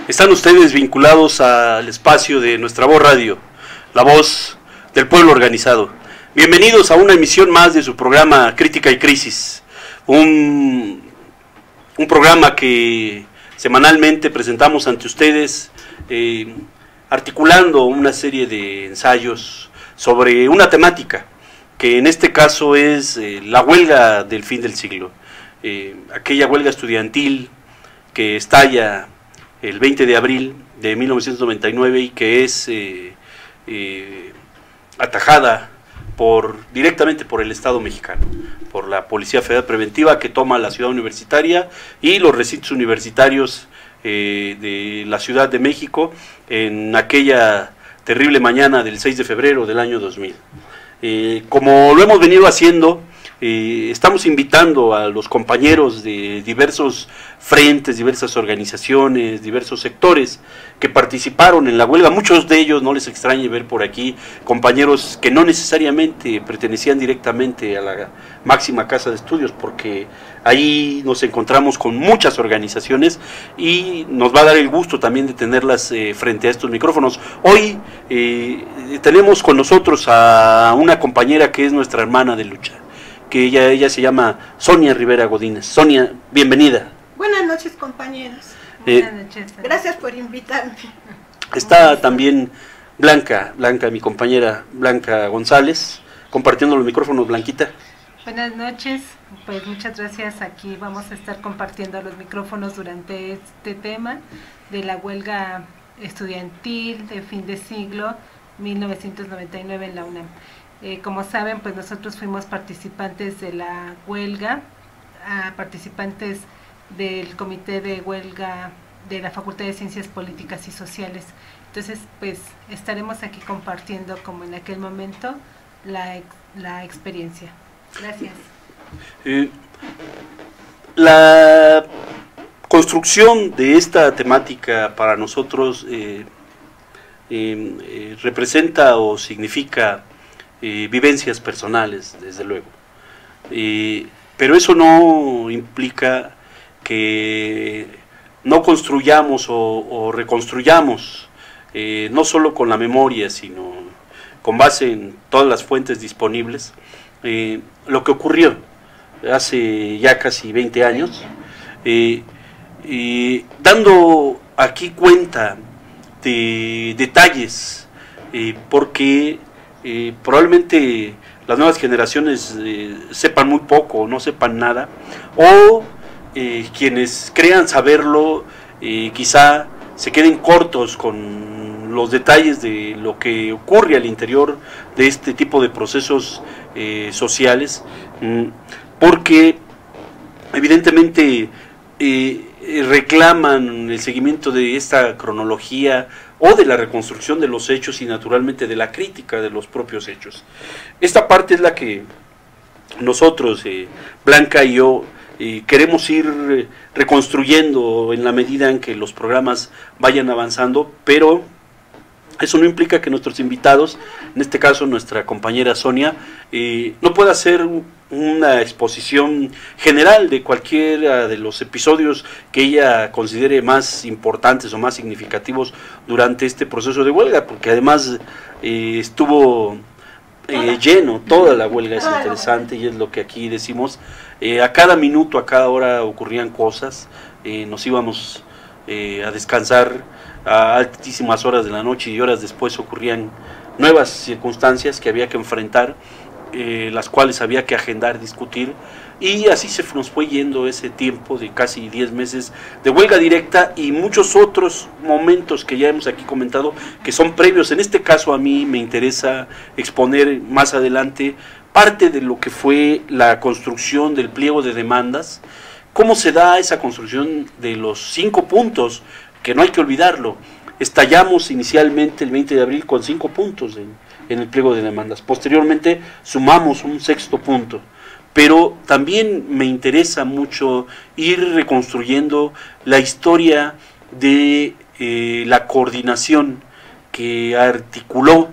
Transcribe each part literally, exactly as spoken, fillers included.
Están ustedes vinculados al espacio de Nuestra Voz Radio, la voz del pueblo organizado. Bienvenidos a una emisión más de su programa Crítica y Crisis, un, un programa que semanalmente presentamos ante ustedes, eh, articulando una serie de ensayos sobre una temática, que en este caso es eh, la huelga del fin del siglo, eh, aquella huelga estudiantil que estalla el veinte de abril de mil novecientos noventa y nueve y que es eh, eh, atajada por, directamente por el Estado mexicano, por la Policía Federal Preventiva, que toma la ciudad universitaria y los recintos universitarios eh, de la Ciudad de México en aquella terrible mañana del seis de febrero del año dos mil. Eh, como lo hemos venido haciendo, Eh, estamos invitando a los compañeros de diversos frentes, diversas organizaciones, diversos sectores que participaron en la huelga. Muchos de ellos, no les extrañe ver por aquí, compañeros que no necesariamente pertenecían directamente a la máxima casa de estudios, porque ahí nos encontramos con muchas organizaciones y nos va a dar el gusto también de tenerlas eh, frente a estos micrófonos. Hoy eh, tenemos con nosotros a una compañera que es nuestra hermana de lucha, que ella, ella se llama Sonia Rivera Godínez. Sonia, bienvenida. Buenas noches, compañeros. Eh, Buenas noches. Gracias por invitarme. Está también Blanca, Blanca, mi compañera Blanca González, compartiendo los micrófonos. Blanquita. Buenas noches, pues muchas gracias. Aquí vamos a estar compartiendo los micrófonos durante este tema de la huelga estudiantil de fin de siglo mil novecientos noventa y nueve en la UNAM. Eh, como saben, pues nosotros fuimos participantes de la huelga, a participantes del comité de huelga de la Facultad de Ciencias Políticas y Sociales. Entonces, pues estaremos aquí compartiendo, como en aquel momento, la, la experiencia. Gracias. Eh, la construcción de esta temática para nosotros eh, eh, eh, representa o significa Eh, vivencias personales, desde luego, eh, pero eso no implica que no construyamos o, o reconstruyamos, eh, no solo con la memoria, sino con base en todas las fuentes disponibles, eh, lo que ocurrió hace ya casi veinte años, eh, eh, dando aquí cuenta de detalles, eh, porque Eh, probablemente las nuevas generaciones eh, sepan muy poco o no sepan nada, o eh, quienes crean saberlo eh, quizá se queden cortos con los detalles de lo que ocurre al interior de este tipo de procesos eh, sociales, mm, porque evidentemente eh, reclaman el seguimiento de esta cronología o de la reconstrucción de los hechos y naturalmente de la crítica de los propios hechos. Esta parte es la que nosotros, eh, Blanca y yo, eh, queremos ir eh, reconstruyendo en la medida en que los programas vayan avanzando, pero eso no implica que nuestros invitados, en este caso nuestra compañera Sonia, eh, no pueda hacer una exposición general de cualquiera de los episodios que ella considere más importantes o más significativos durante este proceso de huelga, porque además eh, estuvo eh, lleno, toda la huelga es interesante y es lo que aquí decimos, eh, a cada minuto, a cada hora ocurrían cosas, eh, nos íbamos eh, a descansar a altísimas horas de la noche y horas después ocurrían nuevas circunstancias que había que enfrentar, eh, las cuales había que agendar, discutir, y así se nos fue yendo ese tiempo de casi diez meses de huelga directa y muchos otros momentos que ya hemos aquí comentado que son previos. En este caso a mí me interesa exponer más adelante parte de lo que fue la construcción del pliego de demandas, cómo se da esa construcción de los cinco puntos, que no hay que olvidarlo. Estallamos inicialmente el veinte de abril con cinco puntos en, en el pliego de demandas. Posteriormente sumamos un sexto punto. Pero también me interesa mucho ir reconstruyendo la historia de eh, la coordinación que articuló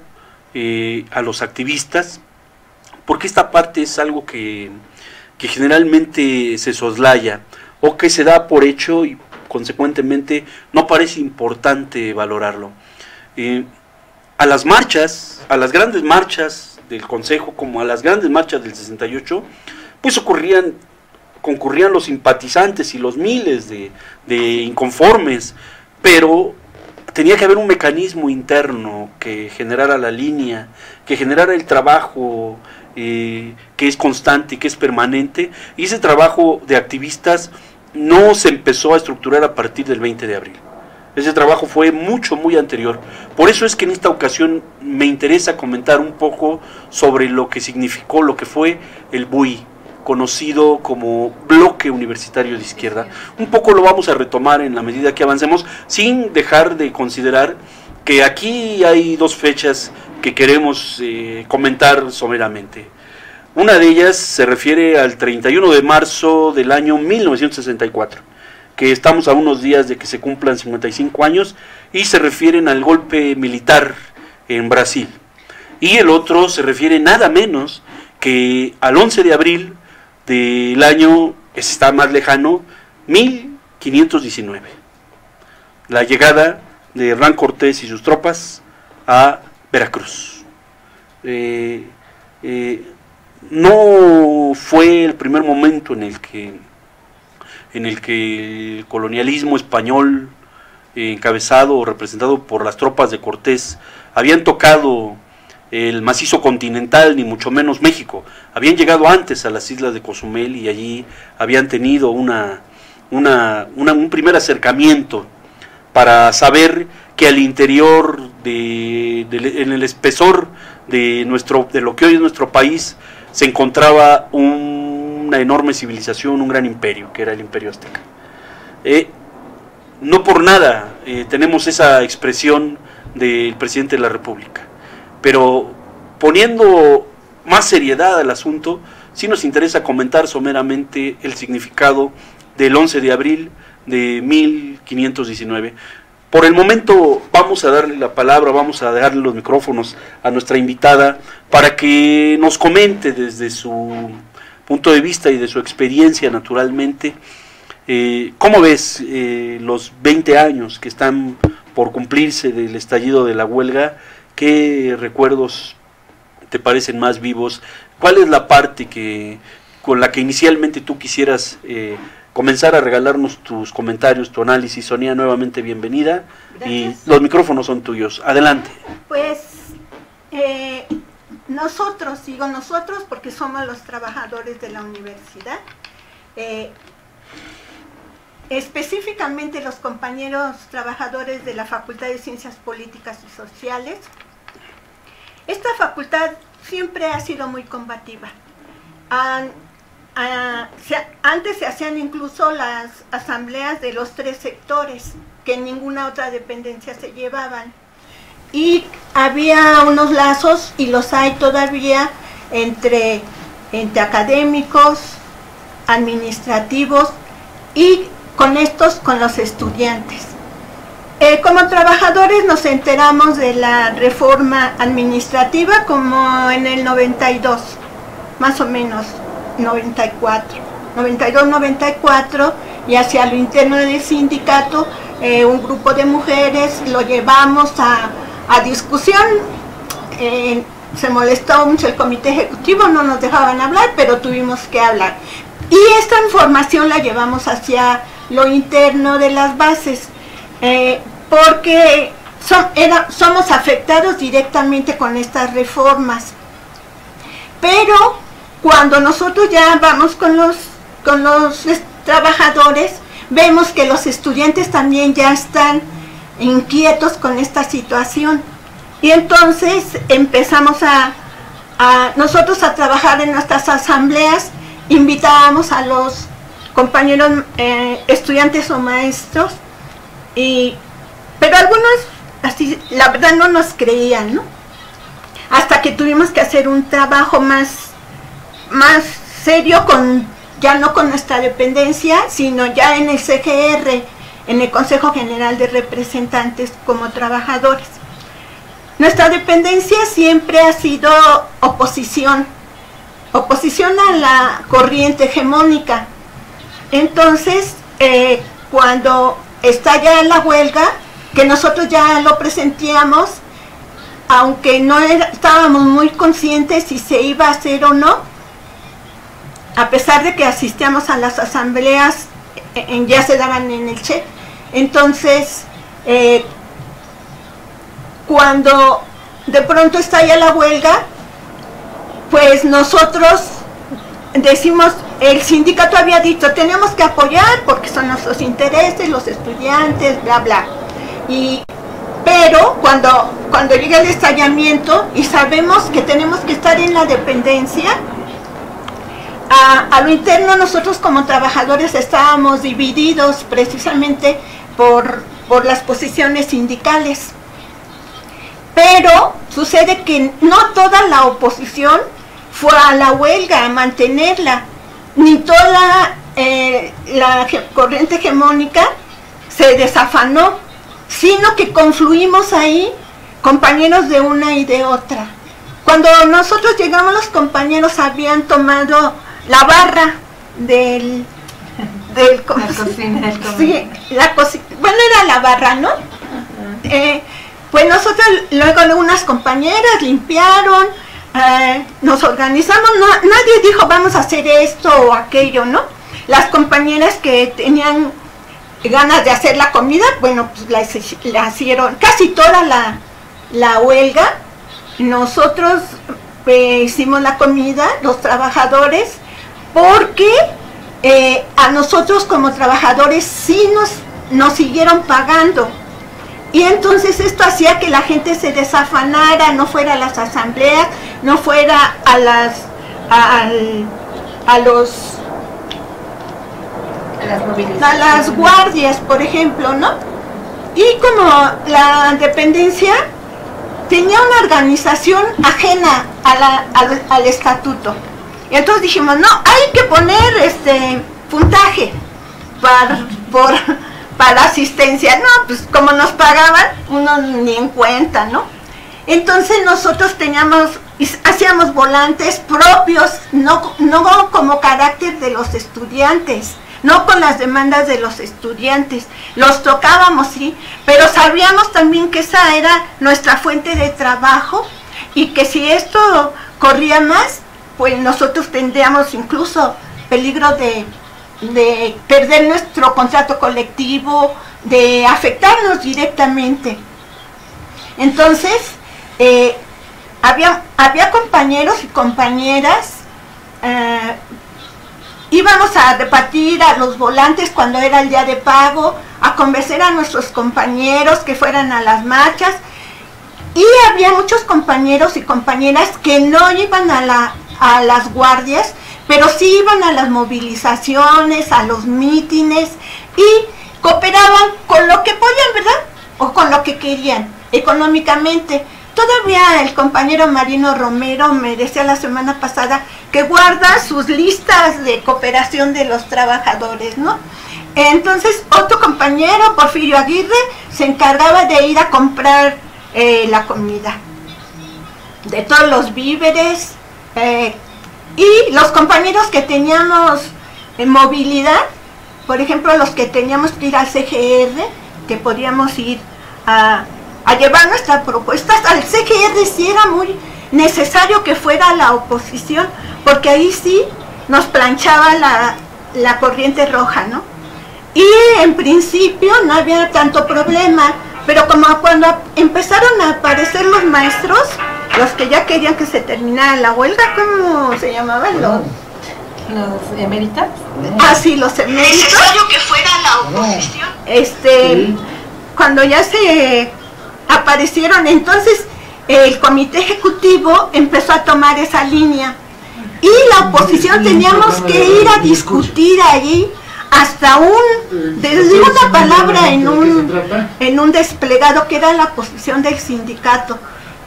eh, a los activistas, porque esta parte es algo que, que generalmente se soslaya o que se da por hecho y consecuentemente no parece importante valorarlo. Eh, a las marchas, a las grandes marchas del Consejo, como a las grandes marchas del sesenta y ocho, pues ocurrían, concurrían los simpatizantes y los miles de, de inconformes, pero tenía que haber un mecanismo interno que generara la línea, que generara el trabajo eh, que es constante y que es permanente, y ese trabajo de activistas no se empezó a estructurar a partir del veinte de abril. Ese trabajo fue mucho, muy anterior. Por eso es que en esta ocasión me interesa comentar un poco sobre lo que significó, lo que fue el B U I, conocido como Bloque Universitario de Izquierda. Un poco lo vamos a retomar en la medida que avancemos, sin dejar de considerar que aquí hay dos fechas que queremos eh, comentar someramente. Una de ellas se refiere al treinta y uno de marzo del año mil novecientos sesenta y cuatro, que estamos a unos días de que se cumplan cincuenta y cinco años, y se refieren al golpe militar en Brasil. Y el otro se refiere nada menos que al once de abril del año, que está más lejano, mil quinientos diecinueve. La llegada de Hernán Cortés y sus tropas a Veracruz. Eh, eh, no fue el primer momento en el que en el que el colonialismo español, eh, encabezado o representado por las tropas de Cortés, habían tocado el macizo continental, ni mucho menos México. Habían llegado antes a las islas de Cozumel y allí habían tenido una, una, una, un primer acercamiento para saber que al interior, de, de, en el espesor de, nuestro, de lo que hoy es nuestro país, se encontraba un, una enorme civilización, un gran imperio, que era el Imperio Azteca. Eh, no por nada eh, tenemos esa expresión del presidente de la República, pero poniendo más seriedad al asunto, sí nos interesa comentar someramente el significado del once de abril de mil quinientos diecinueve. Por el momento vamos a darle la palabra, vamos a dejarle los micrófonos a nuestra invitada para que nos comente desde su punto de vista y de su experiencia, naturalmente, eh, ¿cómo ves eh, los veinte años que están por cumplirse del estallido de la huelga? ¿Qué recuerdos te parecen más vivos? ¿Cuál es la parte que con la que inicialmente tú quisieras eh, comenzar a regalarnos tus comentarios, tu análisis? Sonia, nuevamente bienvenida. Gracias. Y los micrófonos son tuyos. Adelante. Pues eh, nosotros, digo nosotros porque somos los trabajadores de la universidad, eh, específicamente los compañeros trabajadores de la Facultad de Ciencias Políticas y Sociales. Esta facultad siempre ha sido muy combativa. Han, a, se, antes se hacían incluso las asambleas de los tres sectores, que en ninguna otra dependencia se llevaban. Y había unos lazos, y los hay todavía, entre, entre académicos, administrativos, y con estos, con los estudiantes. Eh, como trabajadores nos enteramos de la reforma administrativa como en el noventa y dos, más o menos, noventa y cuatro, noventa y dos, noventa y cuatro, y hacia lo interno del sindicato, eh, un grupo de mujeres lo llevamos a, a discusión. Eh, se molestó mucho el comité ejecutivo, no nos dejaban hablar, pero tuvimos que hablar. Y esta información la llevamos hacia lo interno de las bases, eh, porque son, era, somos afectados directamente con estas reformas. Pero cuando nosotros ya vamos con los, con los trabajadores, vemos que los estudiantes también ya están inquietos con esta situación. Y entonces empezamos a, a nosotros a trabajar en nuestras asambleas, invitábamos a los compañeros eh, estudiantes o maestros, y, pero algunos así, la verdad no nos creían, ¿no? Hasta que tuvimos que hacer un trabajo más, más serio, con, ya no con nuestra dependencia, sino ya en el C G R, en el Consejo General de Representantes como trabajadores. Nuestra dependencia siempre ha sido oposición, oposición a la corriente hegemónica. Entonces, eh, cuando estalla la huelga, que nosotros ya lo presentíamos, aunque no era, estábamos muy conscientes si se iba a hacer o no, a pesar de que asistíamos a las asambleas, en, ya se daban en el Che. Entonces, eh, cuando de pronto estalla la huelga, pues nosotros decimos, el sindicato había dicho, tenemos que apoyar porque son nuestros intereses, los estudiantes, bla, bla. Y, pero cuando, cuando llega el estallamiento y sabemos que tenemos que estar en la dependencia, a, a lo interno nosotros como trabajadores estábamos divididos precisamente por, por las posiciones sindicales. Pero sucede que no toda la oposición fue a la huelga a mantenerla, ni toda eh, la corriente hegemónica se desafanó, sino que confluimos ahí compañeros de una y de otra. Cuando nosotros llegamos, los compañeros habían tomado la barra del... del la cocina, el sí, la cocina, bueno, era la barra, ¿no? Uh-huh. eh, pues nosotros, luego unas compañeras limpiaron, eh, nos organizamos, no, nadie dijo vamos a hacer esto o aquello, ¿no? Las compañeras que tenían ganas de hacer la comida, bueno, pues la, la hicieron, casi toda la, la huelga, nosotros eh, hicimos la comida, los trabajadores, porque eh, a nosotros como trabajadores sí nos, nos siguieron pagando. Y entonces esto hacía que la gente se desafanara, no fuera a las asambleas, no fuera a las a, a los a las, a las guardias, por ejemplo, ¿no? Y como la dependencia tenía una organización ajena a la, al, al estatuto, y entonces dijimos, no, hay que poner este puntaje para, por para asistencia. No, pues como nos pagaban, uno ni en cuenta, ¿no? Entonces nosotros teníamos, hacíamos volantes propios, no, no como carácter de los estudiantes, no con las demandas de los estudiantes, los tocábamos, sí, pero sabíamos también que esa era nuestra fuente de trabajo y que si esto corría más, pues nosotros tendríamos incluso peligro de de perder nuestro contrato colectivo, de afectarnos directamente. Entonces, eh, había, había compañeros y compañeras, eh, íbamos a repartir a los volantes cuando era el día de pago, a convencer a nuestros compañeros que fueran a las marchas, y había muchos compañeros y compañeras que no iban a, la, a las guardias, pero sí iban a las movilizaciones, a los mítines y cooperaban con lo que podían, ¿verdad? O con lo que querían, económicamente. Todavía el compañero Marino Romero me decía la semana pasada que guarda sus listas de cooperación de los trabajadores, ¿no? Entonces otro compañero, Porfirio Aguirre, se encargaba de ir a comprar eh, la comida, de todos los víveres, eh, y los compañeros que teníamos en movilidad, por ejemplo, los que teníamos que ir al C G R, que podíamos ir a, a llevar nuestras propuestas, al C G R sí era muy necesario que fuera la oposición, porque ahí sí nos planchaba la, la corriente roja, ¿no? Y en principio no había tanto problema, pero como cuando empezaron a aparecer los maestros, los que ya querían que se terminara la huelga, ¿cómo se llamaban? Los, ¿Los eméritos? Ah, sí, los eméritos. Necesario que fuera la oposición. Este, sí. Cuando ya se aparecieron, entonces el comité ejecutivo empezó a tomar esa línea. Y la oposición teníamos que ir a discutir allí hasta un, desde una palabra en un, en un desplegado que era la posición del sindicato.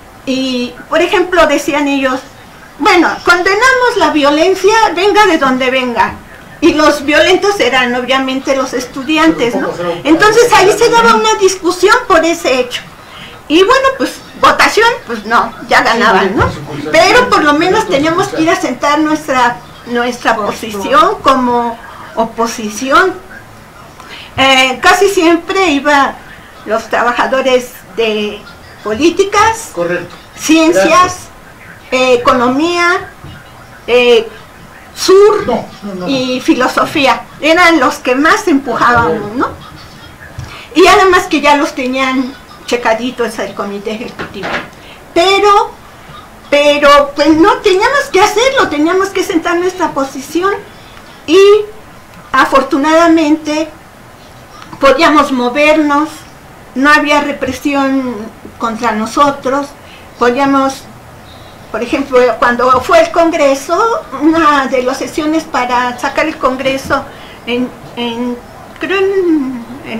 Y, por ejemplo, decían ellos, bueno, condenamos la violencia, venga de donde venga. Y los violentos eran obviamente los estudiantes, ¿no? Entonces ahí se daba una discusión por ese hecho. Y bueno, pues votación, pues no, ya ganaban, ¿no? Pero por lo menos teníamos que ir a sentar nuestra, nuestra posición como oposición. Eh, casi siempre iban los trabajadores de políticas, correcto, ciencias, eh, economía, eh, sur no, no, no. y filosofía. Eran los que más empujábamos, ¿no? Y además que ya los tenían checaditos el comité ejecutivo. Pero, pero, pues no, teníamos que hacerlo, teníamos que sentar nuestra posición y afortunadamente podíamos movernos, no había represión contra nosotros, podíamos, por ejemplo, cuando fue el Congreso, una de las sesiones para sacar el Congreso en, en creo en, en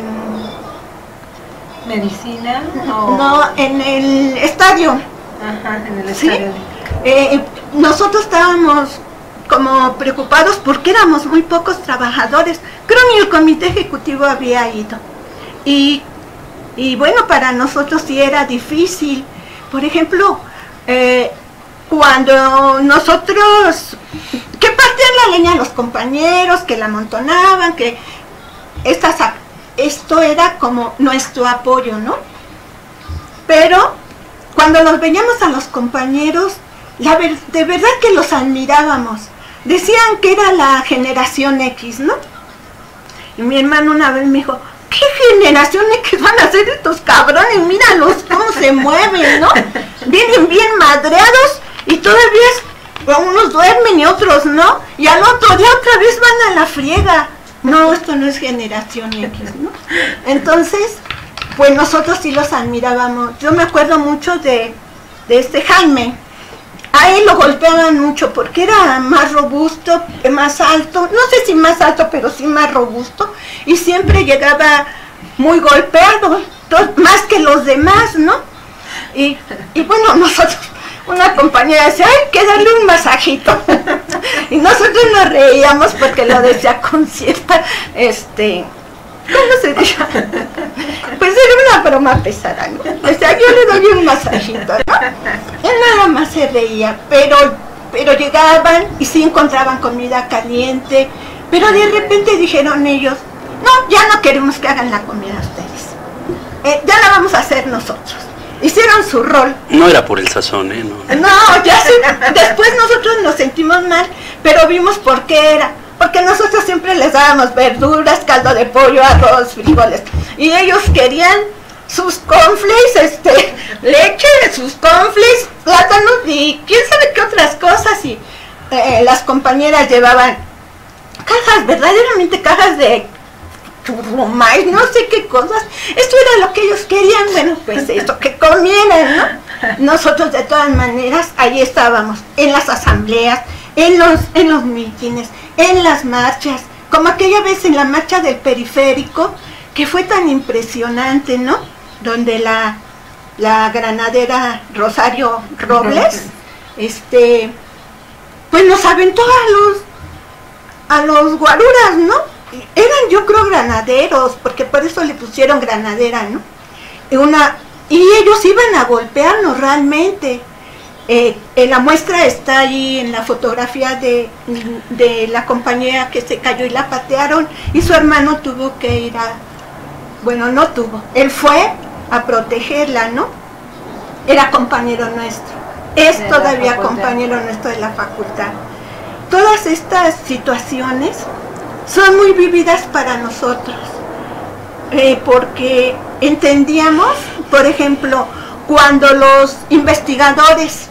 medicina o... no, en el estadio. Ajá, en el ¿Sí? estadio. Eh, nosotros estábamos como preocupados porque éramos muy pocos trabajadores. Creo que ni el comité ejecutivo había ido. Y, y bueno, para nosotros sí era difícil. Por ejemplo, eh, cuando nosotros, que partían la leña los compañeros, que la amontonaban, que estas, esto era como nuestro apoyo, ¿no? Pero cuando los veíamos a los compañeros, la ver, de verdad que los admirábamos. Decían que era la generación X, ¿no? Y mi hermano una vez me dijo, ¿qué generación X van a ser estos cabrones? Míralos cómo se mueven, ¿no? Vienen bien madreados y todavía unos duermen y otros no. Y al otro día otra vez van a la friega. No, esto no es generación X, ¿no? Entonces, pues nosotros sí los admirábamos. Yo me acuerdo mucho de, de este Jaime. A él lo golpeaban mucho porque era más robusto, más alto, no sé si más alto, pero sí más robusto, y siempre llegaba muy golpeado, más que los demás, ¿no? Y, y bueno, nosotros, una compañera decía, hay que darle un masajito, y nosotros nos reíamos porque lo decía con cierta, este... ¿cómo se dice? Pues era una broma pesada, ¿no? O sea, yo le doy un masajito, ¿no? Él nada más se reía, pero, pero llegaban y sí encontraban comida caliente, pero de repente dijeron ellos, no, ya no queremos que hagan la comida ustedes, eh, ya la vamos a hacer nosotros. Hicieron su rol. No era por el sazón, ¿eh? No, no ya sí, después nosotros nos sentimos mal, pero vimos por qué era. Porque nosotros siempre les dábamos verduras, caldo de pollo, arroz, frijoles. Y ellos querían sus cornflakes, este, leche, sus cornflakes, plátanos y quién sabe qué otras cosas. Y eh, las compañeras llevaban cajas, verdaderamente cajas de churrumais, no sé qué cosas. Esto era lo que ellos querían, bueno, pues esto, que comieran, ¿no? Nosotros de todas maneras ahí estábamos, en las asambleas, en los, en los mítines, en las marchas, como aquella vez en la marcha del periférico, que fue tan impresionante, ¿no? Donde la, la granadera Rosario Robles, este, pues nos aventó a los, a los guaruras, ¿no? Eran, yo creo, granaderos, porque por eso le pusieron granadera, ¿no? Y, una, y ellos iban a golpearnos realmente. Eh, en la muestra está ahí en la fotografía de, de la compañera que se cayó y la patearon, y su hermano tuvo que ir a, bueno, no tuvo, él fue a protegerla, ¿no? Era compañero nuestro, es de todavía compañero nuestro de la facultad. Todas estas situaciones son muy vividas para nosotros, eh, porque entendíamos, por ejemplo, cuando los investigadores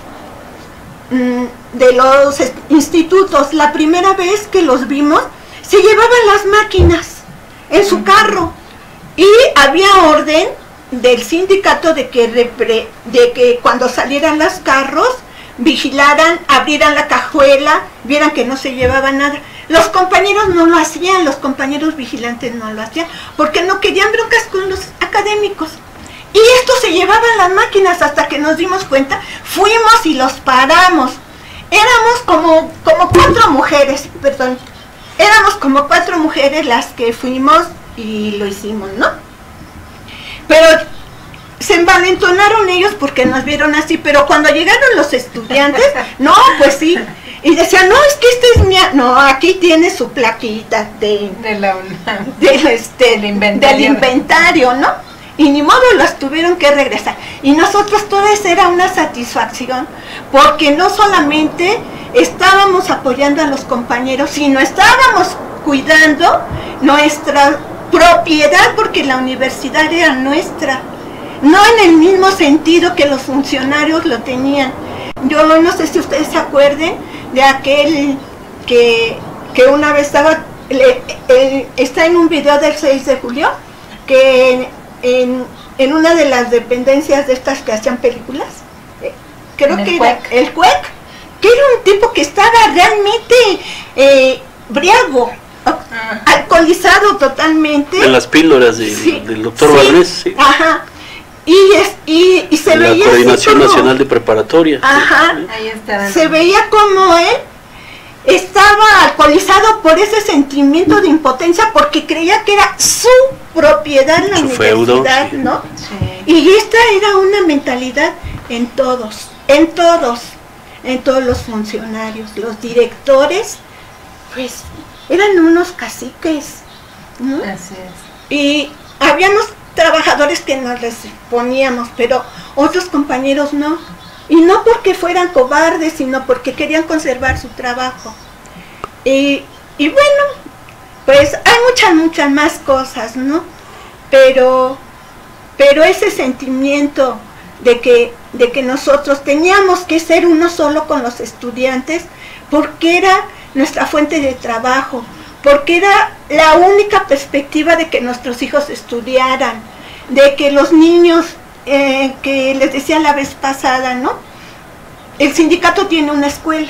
de los institutos, la primera vez que los vimos, se llevaban las máquinas en su carro y había orden del sindicato de que, repre, de que cuando salieran los carros vigilaran, abrieran la cajuela, vieran que no se llevaba nada. Los compañeros no lo hacían, los compañeros vigilantes no lo hacían, porque no querían broncas con los académicos. Y esto se llevaban las máquinas hasta que nos dimos cuenta, fuimos y los paramos. Éramos como, como cuatro mujeres, perdón, éramos como cuatro mujeres las que fuimos y lo hicimos, ¿no? Pero se envalentonaron ellos porque nos vieron así, pero cuando llegaron los estudiantes, no, pues sí, Y decía, no, es que este es mi... No, aquí tiene su plaquita de, de la, de este, del inventario. del inventario, ¿no? Y ni modo, las tuvieron que regresar. Y nosotros todo eso era una satisfacción, porque no solamente estábamos apoyando a los compañeros, sino estábamos cuidando nuestra propiedad, porque la universidad era nuestra, no en el mismo sentido que los funcionarios lo tenían. Yo no sé si ustedes se acuerden de aquel que, que una vez estaba, le, eh, está en un video del seis de julio, que en, en una de las dependencias de estas que hacían películas, eh, creo que era el C U E C, que era un tipo que estaba realmente eh, briago, ah. alcoholizado totalmente. En las píldoras de, sí, del doctor sí, Valdés, sí. Ajá. Y, es, y, y se la veía Coordinación como, Nacional de Preparatoria. Ajá. Sí. Ahí está. Se veía como él estaba alcoholizado por ese sentimiento de impotencia, porque creía que era su propiedad la su universidad, feudo, sí. ¿no? Sí. Y esta era una mentalidad en todos, en todos, en todos los funcionarios, los directores, pues eran unos caciques, ¿no? Así es. Y habíamos trabajadores que nos les poníamos, pero otros compañeros no. Y no porque fueran cobardes, sino porque querían conservar su trabajo. Y, y bueno, pues hay muchas, muchas más cosas, ¿no? Pero, pero ese sentimiento de que, de que nosotros teníamos que ser uno solo con los estudiantes, porque era nuestra fuente de trabajo, porque era la única perspectiva de que nuestros hijos estudiaran, de que los niños, eh, que les decía la vez pasada, ¿no? El sindicato tiene una escuela,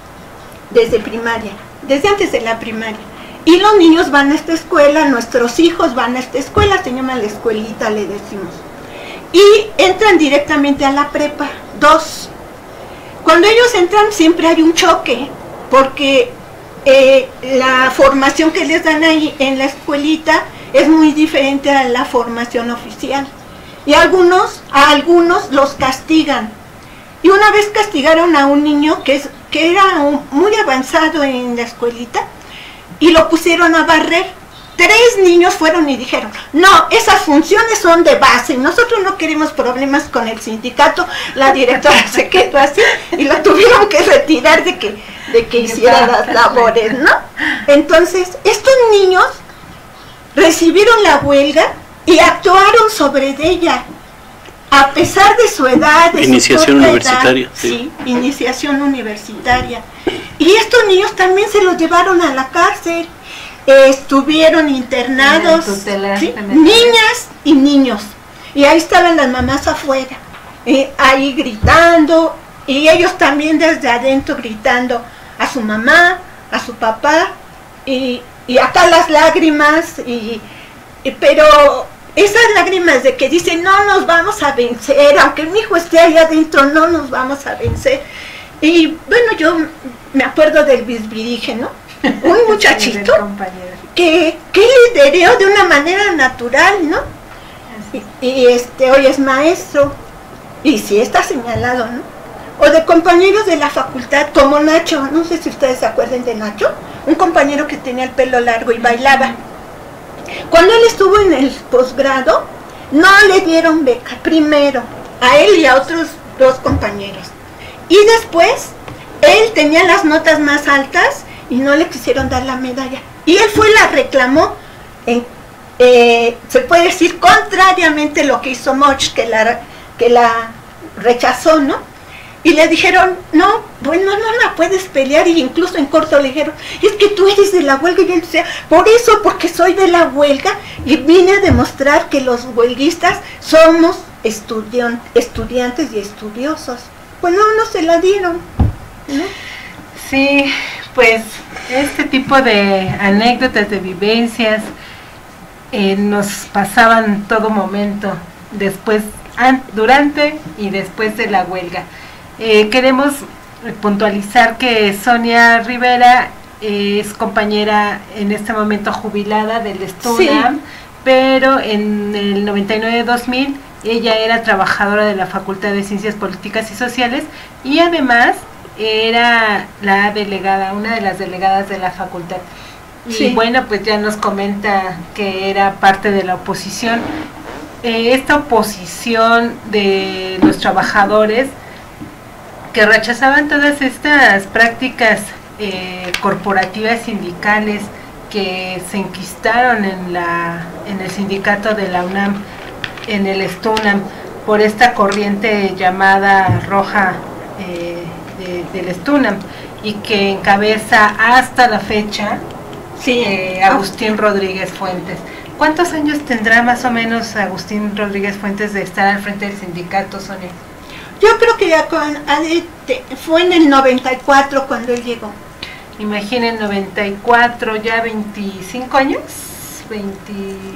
desde primaria, desde antes de la primaria, y los niños van a esta escuela, nuestros hijos van a esta escuela, se llama la escuelita, le decimos, y entran directamente a la prepa, dos. Cuando ellos entran siempre hay un choque, porque eh, la formación que les dan ahí en la escuelita es muy diferente a la formación oficial. Y algunos, a algunos los castigan. Y una vez castigaron a un niño que, es, que era un, muy avanzado en la escuelita, y lo pusieron a barrer. Tres niños fueron y dijeron, no, esas funciones son de base, nosotros no queremos problemas con el sindicato. La directora se quedó así y lo tuvieron que retirar de que, de que hiciera las labores, ¿no? Entonces, estos niños recibieron la huelga y actuaron sobre ella, a pesar de su edad, de iniciación su universitaria. Edad, sí. sí, iniciación universitaria. Y estos niños también se los llevaron a la cárcel, eh, estuvieron internados, ¿sí? Niñas y niños. Y ahí estaban las mamás afuera, eh, ahí gritando, y ellos también desde adentro gritando a su mamá, a su papá, y, y acá las lágrimas, y, y pero esas lágrimas de que dicen, no nos vamos a vencer, aunque mi hijo esté ahí adentro, no nos vamos a vencer. Y bueno, yo me acuerdo del bisbirige, ¿no? Un muchachito que, que lideró de una manera natural, ¿no? Y, y este, hoy es maestro, y sí está señalado, ¿no? O de compañeros de la facultad, como Nacho, no sé si ustedes se acuerdan de Nacho, un compañero que tenía el pelo largo y bailaba. Cuando él estuvo en el posgrado, no le dieron beca, primero, a él y a otros dos compañeros. Y después, él tenía las notas más altas y no le quisieron dar la medalla. Y él fue y la reclamó, en, eh, se puede decir, contrariamente a lo que hizo Moch, que la, que la rechazó, ¿no? Y le dijeron, no, bueno, no la puedes pelear, y incluso en corto le dijeron, es que tú eres de la huelga, y él decía, por eso, porque soy de la huelga, y vine a demostrar que los huelguistas somos estudian, estudiantes y estudiosos. Pues no, no se la dieron, ¿no? Sí, pues este tipo de anécdotas, de vivencias, eh, nos pasaban todo momento, después, an, durante y después de la huelga. Eh, queremos puntualizar que Sonia Rivera eh, es compañera en este momento jubilada del STUNAM, sí, pero en el noventa y nueve dos mil Ella era trabajadora de la Facultad de Ciencias Políticas y Sociales y además era la delegada, una de las delegadas de la facultad. Y sí, bueno, pues ya nos comenta que era parte de la oposición. Eh, esta oposición de los trabajadores que rechazaban todas estas prácticas eh, corporativas sindicales que se enquistaron en, la, en el sindicato de la UNAM, en el STUNAM, por esta corriente llamada Roja eh, de, del STUNAM, y que encabeza hasta la fecha sí, eh, Agustín Rodríguez Fuentes. ¿Cuántos años tendrá más o menos Agustín Rodríguez Fuentes de estar al frente del sindicato, Sonia? Yo creo que ya con, fue en el noventa y cuatro cuando él llegó. Imaginen, noventa y cuatro, ya veinticinco años, veinte,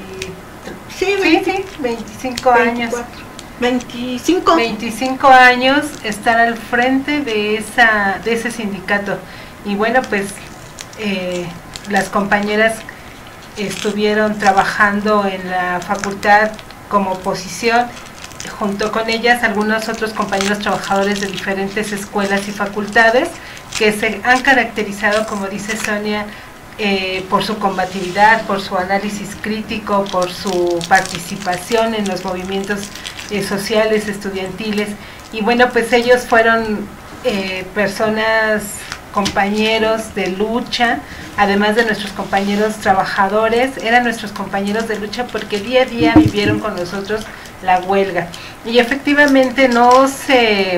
sí, sí, sí, veinticinco años. veinticinco. veinticinco años estar al frente de esa de ese sindicato. Y bueno, pues eh, las compañeras estuvieron trabajando en la facultad como oposición, junto con ellas algunos otros compañeros trabajadores de diferentes escuelas y facultades que se han caracterizado, como dice Sonia, eh, por su combatividad, por su análisis crítico, por su participación en los movimientos eh, sociales, estudiantiles. Y bueno, pues ellos fueron eh, personas, compañeros de lucha, además de nuestros compañeros trabajadores, eran nuestros compañeros de lucha porque día a día vivieron con nosotros la huelga. Y efectivamente no se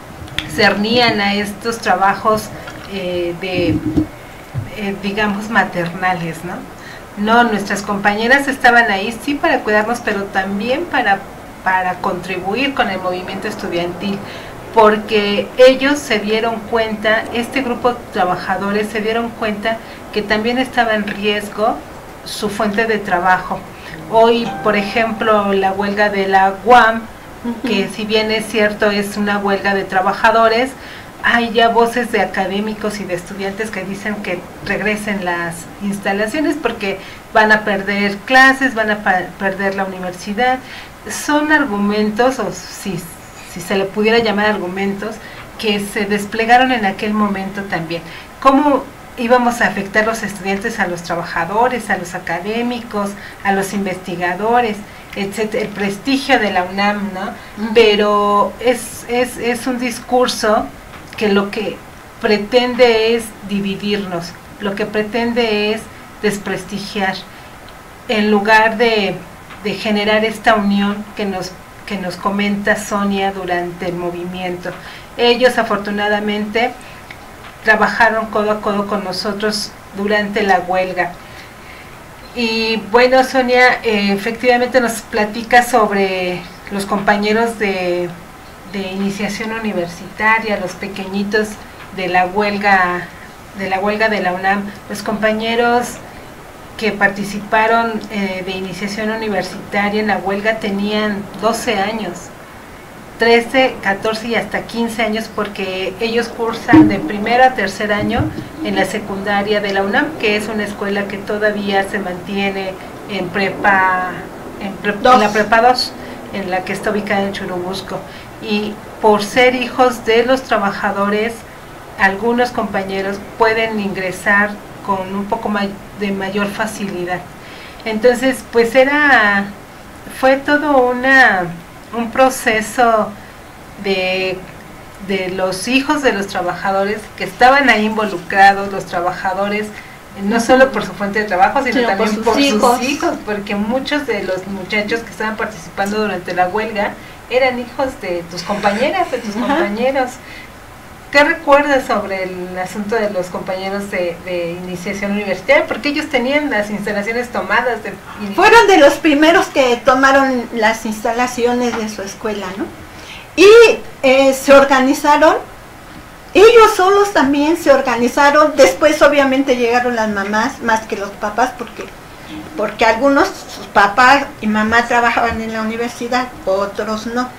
cernían a estos trabajos eh, de, eh, digamos, maternales, ¿no? No, nuestras compañeras estaban ahí sí para cuidarnos, pero también para, para contribuir con el movimiento estudiantil, porque ellos se dieron cuenta, este grupo de trabajadores se dieron cuenta que también estaba en riesgo su fuente de trabajo. Hoy, por ejemplo, la huelga de la U A M, que si bien es cierto es una huelga de trabajadores, hay ya voces de académicos y de estudiantes que dicen que regresen las instalaciones porque van a perder clases, van a perder la universidad. Son argumentos, o si, si se le pudiera llamar argumentos, que se desplegaron en aquel momento también. ¿Cómo íbamos a afectar los estudiantes a los trabajadores, a los académicos, a los investigadores, etcétera, el prestigio de la UNAM, ¿no? Uh-huh. Pero es, es, es un discurso que lo que pretende es dividirnos, lo que pretende es desprestigiar, en lugar de, de generar esta unión que nos, que nos comenta Sonia durante el movimiento. Ellos afortunadamente trabajaron codo a codo con nosotros durante la huelga. Y bueno, Sonia, eh, efectivamente nos platica sobre los compañeros de, de iniciación universitaria, los pequeñitos de la huelga de la huelga de la UNAM, los compañeros que participaron eh, de iniciación universitaria en la huelga tenían doce años, trece, catorce y hasta quince años, porque ellos cursan de primero a tercer año en la secundaria de la UNAM, que es una escuela que todavía se mantiene en prepa, en, pre, en la prepa dos, en la que está ubicada en Churubusco. Y por ser hijos de los trabajadores, algunos compañeros pueden ingresar con un poco de mayor facilidad. Entonces, pues era, fue todo una... un proceso de, de los hijos de los trabajadores que estaban ahí involucrados, los trabajadores, no solo por su fuente de trabajo, sino, sino también por, sus, por hijos. sus hijos, porque muchos de los muchachos que estaban participando durante la huelga eran hijos de tus compañeras, de tus uh-huh. compañeros. ¿Qué recuerdas sobre el asunto de los compañeros de, de iniciación universitaria? Porque ellos tenían las instalaciones tomadas. De... Fueron de los primeros que tomaron las instalaciones de su escuela, ¿no? Y eh, se organizaron, ellos solos también se organizaron. Después obviamente llegaron las mamás, más que los papás, porque, porque algunos, sus papás y mamá trabajaban en la universidad, otros no.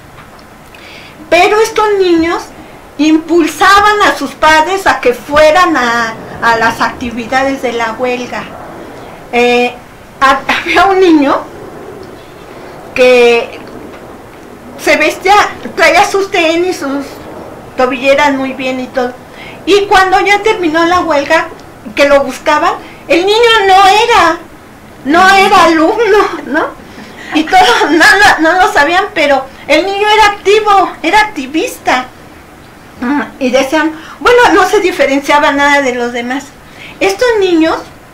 Pero estos niños impulsaban a sus padres a que fueran a, a las actividades de la huelga. Eh, había un niño que se vestía, traía sus tenis, sus tobilleras muy bien y todo. Y cuando ya terminó la huelga, que lo buscaban, el niño no era, no era alumno, ¿no? Y todos no, no, no lo sabían, pero el niño era activo, era activista. Y decían, bueno, no se diferenciaba nada de los demás. Estos niños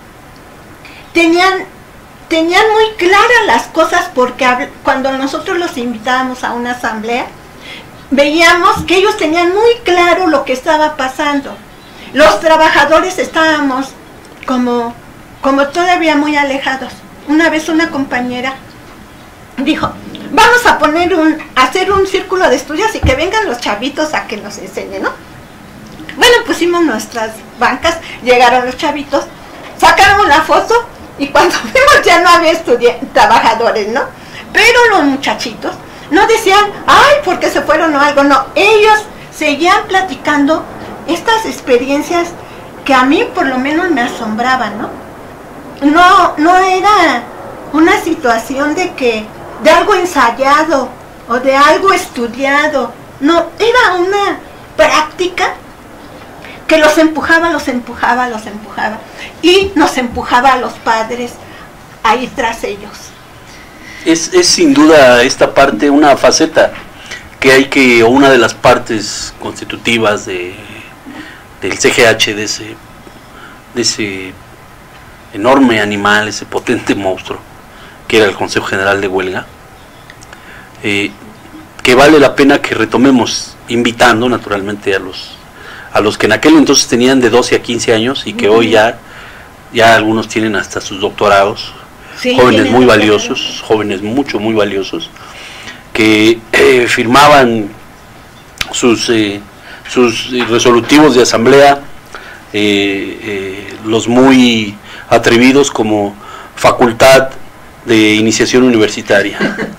tenían, tenían muy claras las cosas, porque cuando nosotros los invitábamos a una asamblea, veíamos que ellos tenían muy claro lo que estaba pasando. Los trabajadores estábamos como, como todavía muy alejados. Una vez una compañera dijo, vamos a poner un, a hacer un círculo de estudios y que vengan los chavitos a que nos enseñen, ¿no? Bueno, pusimos nuestras bancas, llegaron los chavitos, sacaron la foto y cuando vimos ya no había trabajadores, ¿no? Pero los muchachitos no decían, ay, ¿por qué se fueron o algo? No, ellos seguían platicando estas experiencias que a mí por lo menos me asombraban, ¿no? No, no era una situación de que, de algo ensayado o de algo estudiado, no, era una práctica que los empujaba, los empujaba, los empujaba, y nos empujaba a los padres a ir tras ellos. Es, es sin duda esta parte una faceta que hay que, o una de las partes constitutivas de, del C G H, de ese, de ese enorme animal, ese potente monstruo que era el Consejo General de Huelga, eh, que vale la pena que retomemos, invitando naturalmente a los a los que en aquel entonces tenían de doce a quince años y que uh-huh. hoy ya, ya algunos tienen hasta sus doctorados, sí, jóvenes muy valiosos, doctorado. jóvenes mucho, muy valiosos, que eh, firmaban sus, eh, sus resolutivos de asamblea, eh, eh, los muy atrevidos como facultad de iniciación universitaria,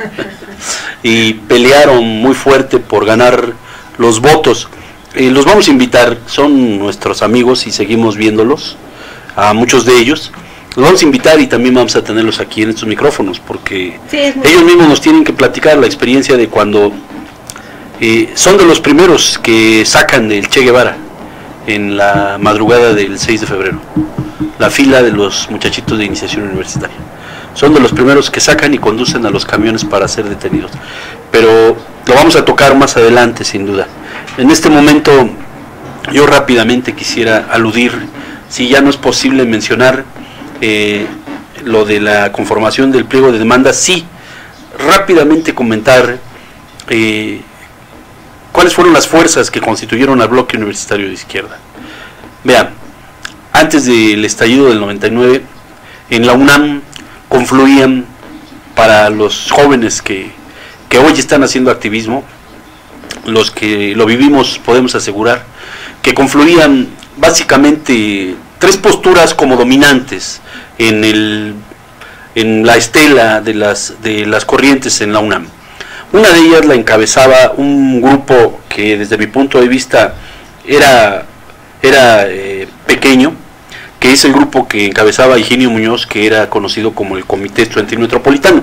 y pelearon muy fuerte por ganar los votos. Eh, los vamos a invitar, son nuestros amigos y seguimos viéndolos, a muchos de ellos. Los vamos a invitar y también vamos a tenerlos aquí en estos micrófonos, porque sí, ellos mismos nos tienen que platicar la experiencia de cuando eh, son de los primeros que sacan del Che Guevara en la madrugada del seis de febrero, la fila de los muchachitos de iniciación universitaria. Son de los primeros que sacan y conducen a los camiones para ser detenidos. Pero lo vamos a tocar más adelante, sin duda. En este momento, yo rápidamente quisiera aludir, si ya no es posible mencionar eh, lo de la conformación del pliego de demanda, sí, rápidamente comentar eh, cuáles fueron las fuerzas que constituyeron al bloque universitario de izquierda. Vean, antes del estallido del noventa y nueve, en la UNAM confluían, para los jóvenes que, que hoy están haciendo activismo, los que lo vivimos podemos asegurar, que confluían básicamente tres posturas como dominantes en, el, en la estela de las, de las corrientes en la UNAM. Una de ellas la encabezaba un grupo que desde mi punto de vista era, era eh, pequeño, que es el grupo que encabezaba Higinio Muñoz, que era conocido como el Comité Estudiantil Metropolitano.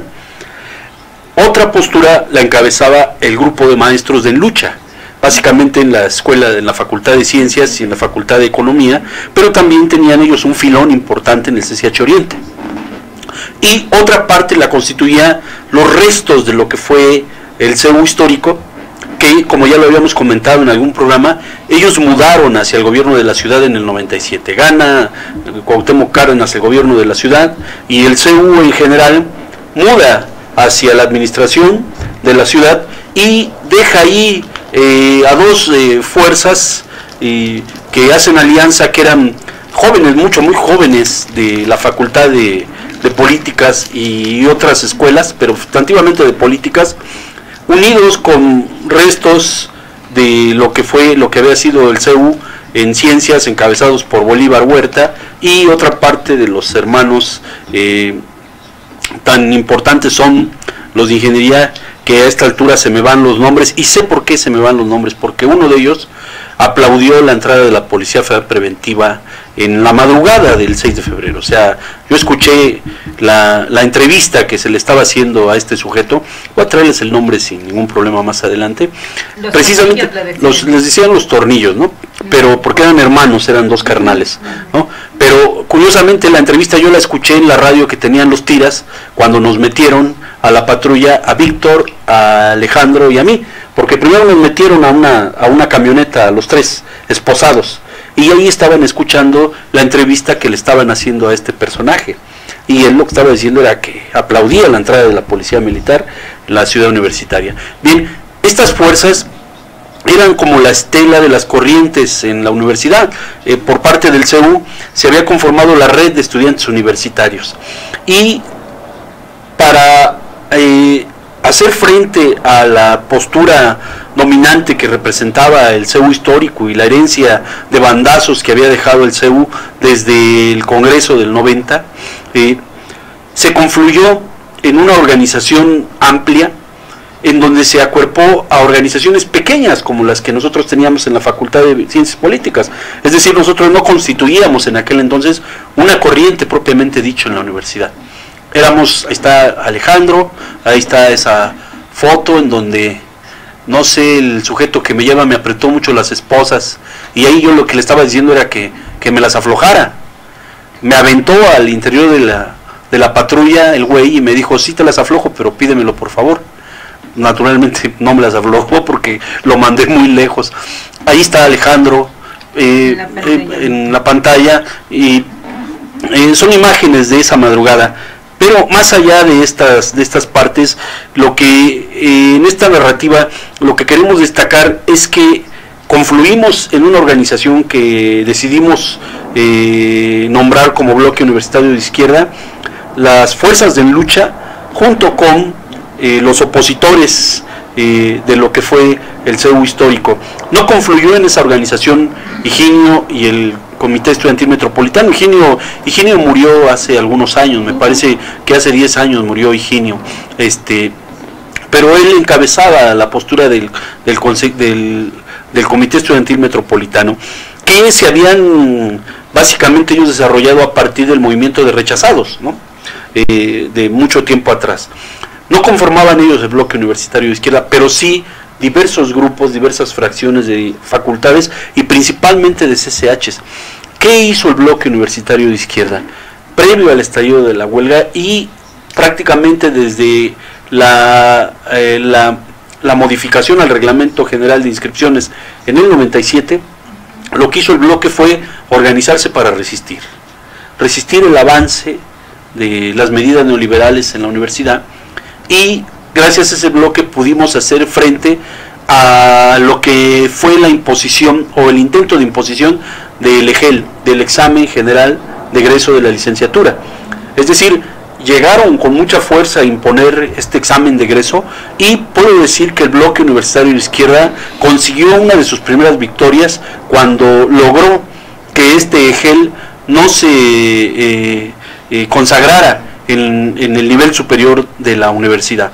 Otra postura la encabezaba el grupo de maestros de En Lucha, básicamente en la escuela, en la Facultad de Ciencias y en la Facultad de Economía, pero también tenían ellos un filón importante en el C C H Oriente. Y otra parte la constituía los restos de lo que fue el C U histórico, que, como ya lo habíamos comentado en algún programa, ellos mudaron hacia el gobierno de la ciudad en el noventa y siete. Gana Cuauhtémoc Cárdenas el gobierno de la ciudad y el C U en general muda hacia la administración de la ciudad y deja ahí eh, a dos eh, fuerzas eh, que hacen alianza, que eran jóvenes, mucho, muy jóvenes, de la Facultad de, de Políticas y otras escuelas, pero sustantivamente de Políticas, unidos con restos de lo que fue, lo que había sido el C U en Ciencias, encabezados por Bolívar Huerta, y otra parte de los hermanos eh, tan importantes son los de Ingeniería, que a esta altura se me van los nombres, y sé por qué se me van los nombres, porque uno de ellos aplaudió la entrada de la Policía Federal Preventiva en la madrugada del seis de febrero. O sea, yo escuché la, la entrevista que se le estaba haciendo a este sujeto, voy a traerles el nombre sin ningún problema más adelante. Los precisamente los, les decían los tornillos, ¿no? Pero porque eran hermanos, eran dos carnales, ¿no? Pero curiosamente la entrevista yo la escuché en la radio que tenían los tiras cuando nos metieron a la patrulla, a Víctor, a Alejandro y a mí, porque primero nos metieron a una, a una camioneta, a los tres esposados, y ahí estaban escuchando la entrevista que le estaban haciendo a este personaje, y él lo que estaba diciendo era que aplaudía la entrada de la policía militar en la ciudad universitaria. Bien, estas fuerzas eran como la estela de las corrientes en la universidad. Eh, por parte del C U se había conformado la red de estudiantes universitarios, y para eh, hacer frente a la postura dominante que representaba el C U histórico y la herencia de bandazos que había dejado el C U desde el Congreso del noventa, eh, se confluyó en una organización amplia en donde se acuerpó a organizaciones pequeñas como las que nosotros teníamos en la Facultad de Ciencias Políticas. Es decir, nosotros no constituíamos en aquel entonces una corriente propiamente dicho en la universidad. Éramos, ahí está Alejandro, ahí está esa foto en donde, no sé, el sujeto que me lleva me apretó mucho las esposas, y ahí yo lo que le estaba diciendo era que, que me las aflojara. Me aventó al interior de la, de la patrulla el güey y me dijo, sí te las aflojo, pero pídemelo por favor. Naturalmente no me las aflojó porque lo mandé muy lejos. Ahí está Alejandro eh, en, la eh, en la pantalla, y eh, son imágenes de esa madrugada. Pero más allá de estas, de estas partes, lo que eh, en esta narrativa lo que queremos destacar es que confluimos en una organización que decidimos eh, nombrar como Bloque Universitario de Izquierda, las fuerzas de lucha, junto con eh, los opositores eh, de lo que fue el C U histórico. No confluyó en esa organización Higinio y el Comité Estudiantil Metropolitano. Higinio, Higinio murió hace algunos años, me parece que hace diez años murió Higinio, este, pero él encabezaba la postura del, del, del, del Comité Estudiantil Metropolitano, que se habían básicamente ellos desarrollado a partir del movimiento de rechazados, ¿no? Eh, de mucho tiempo atrás. No conformaban ellos el Bloque Universitario de Izquierda, pero sí diversos grupos, diversas fracciones de facultades y principalmente de C C Hs. ¿Qué hizo el Bloque Universitario de Izquierda? Previo al estallido de la huelga y prácticamente desde la, eh, la, la modificación al Reglamento General de Inscripciones en el noventa y siete, lo que hizo el bloque fue organizarse para resistir. Resistir el avance de las medidas neoliberales en la universidad, y gracias a ese bloque pudimos hacer frente a lo que fue la imposición o el intento de imposición del E G E L, del Examen General de Egreso de la Licenciatura. Es decir, llegaron con mucha fuerza a imponer este examen de egreso, y puedo decir que el Bloque Universitario de Izquierda consiguió una de sus primeras victorias cuando logró que este E G E L no se eh, eh, consagrara en, en el nivel superior de la universidad.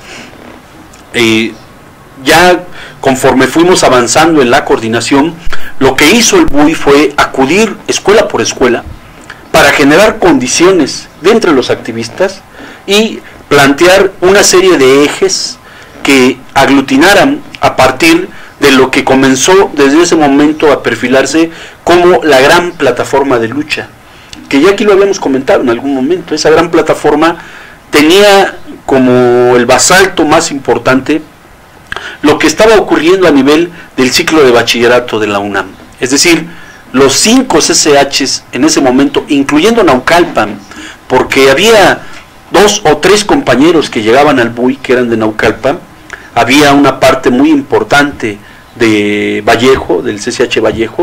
Eh, ya conforme fuimos avanzando en la coordinación, lo que hizo el B U I fue acudir escuela por escuela para generar condiciones de entre los activistas y plantear una serie de ejes que aglutinaran a partir de lo que comenzó desde ese momento a perfilarse como la gran plataforma de lucha, que ya aquí lo habíamos comentado en algún momento. Esa gran plataforma tenía como el basalto más importante lo que estaba ocurriendo a nivel del ciclo de bachillerato de la UNAM. Es decir, los cinco C C Hs en ese momento, incluyendo Naucalpan, porque había dos o tres compañeros que llegaban al B U I que eran de Naucalpan, había una parte muy importante de Vallejo, del C C H Vallejo,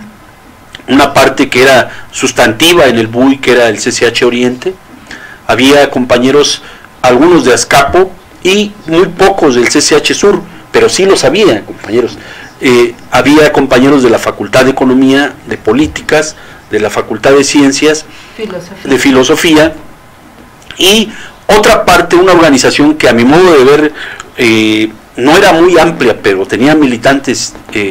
una parte que era sustantiva en el B U I, que era el C C H Oriente, había compañeros, algunos de Azcapo, y muy pocos del C C H Sur, pero sí los había, compañeros. Eh, había compañeros de la Facultad de Economía, de Políticas, de la Facultad de Ciencias, filosofía. de Filosofía, y otra parte, una organización que a mi modo de ver eh, no era muy amplia, pero tenía militantes eh,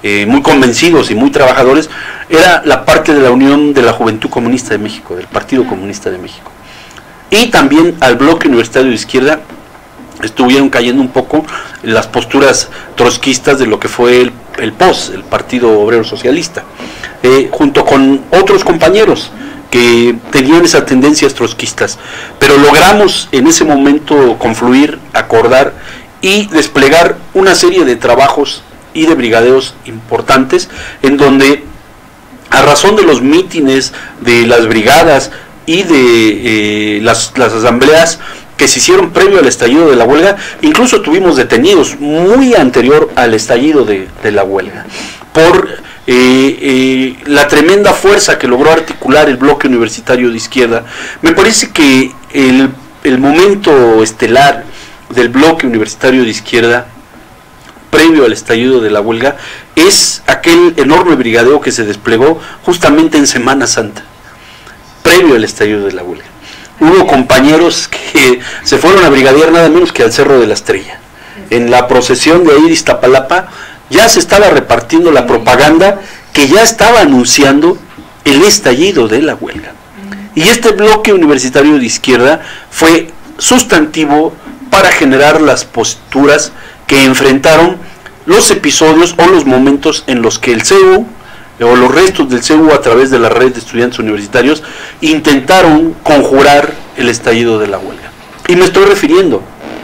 eh, muy convencidos y muy trabajadores, era la parte de la Unión de la Juventud Comunista de México, del Partido Comunista de México. Y también al bloque universitario de izquierda estuvieron cayendo un poco las posturas trotskistas de lo que fue el, el P O S, el Partido Obrero Socialista, eh, junto con otros compañeros que tenían esas tendencias trotskistas, pero logramos en ese momento confluir, acordar y desplegar una serie de trabajos y de brigadeos importantes, en donde a razón de los mítines, de las brigadas y de eh, las, las asambleas que se hicieron previo al estallido de la huelga, incluso tuvimos detenidos muy anterior al estallido de, de la huelga, por eh, eh, la tremenda fuerza que logró articular el bloque universitario de izquierda. Me parece que el, el momento estelar del bloque universitario de izquierda previo al estallido de la huelga es aquel enorme brigadeo que se desplegó justamente en Semana Santa, previo al estallido de la huelga. Hubo compañeros que se fueron a brigadear nada menos que al Cerro de la Estrella. En la procesión de ahí de Iztapalapa ya se estaba repartiendo la propaganda que ya estaba anunciando el estallido de la huelga. Y este bloque universitario de izquierda fue sustantivo para generar las posturas que enfrentaron los episodios o los momentos en los que el C U o los restos del C U a través de la red de estudiantes universitarios intentaron conjurar el estallido de la huelga. Y me estoy refiriendo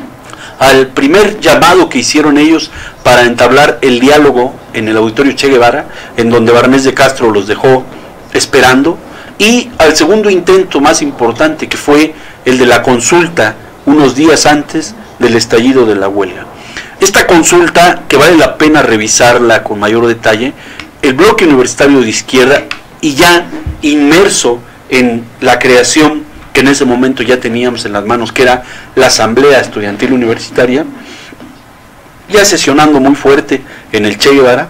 al primer llamado que hicieron ellos para entablar el diálogo en el Auditorio Che Guevara, en donde Barnés de Castro los dejó esperando, y al segundo intento más importante, que fue el de la consulta unos días antes del estallido de la huelga. Esta consulta, que vale la pena revisarla con mayor detalle, el bloque universitario de izquierda, y ya inmerso en la creación que en ese momento ya teníamos en las manos, que era la Asamblea Estudiantil Universitaria, ya sesionando muy fuerte en el Che Guevara,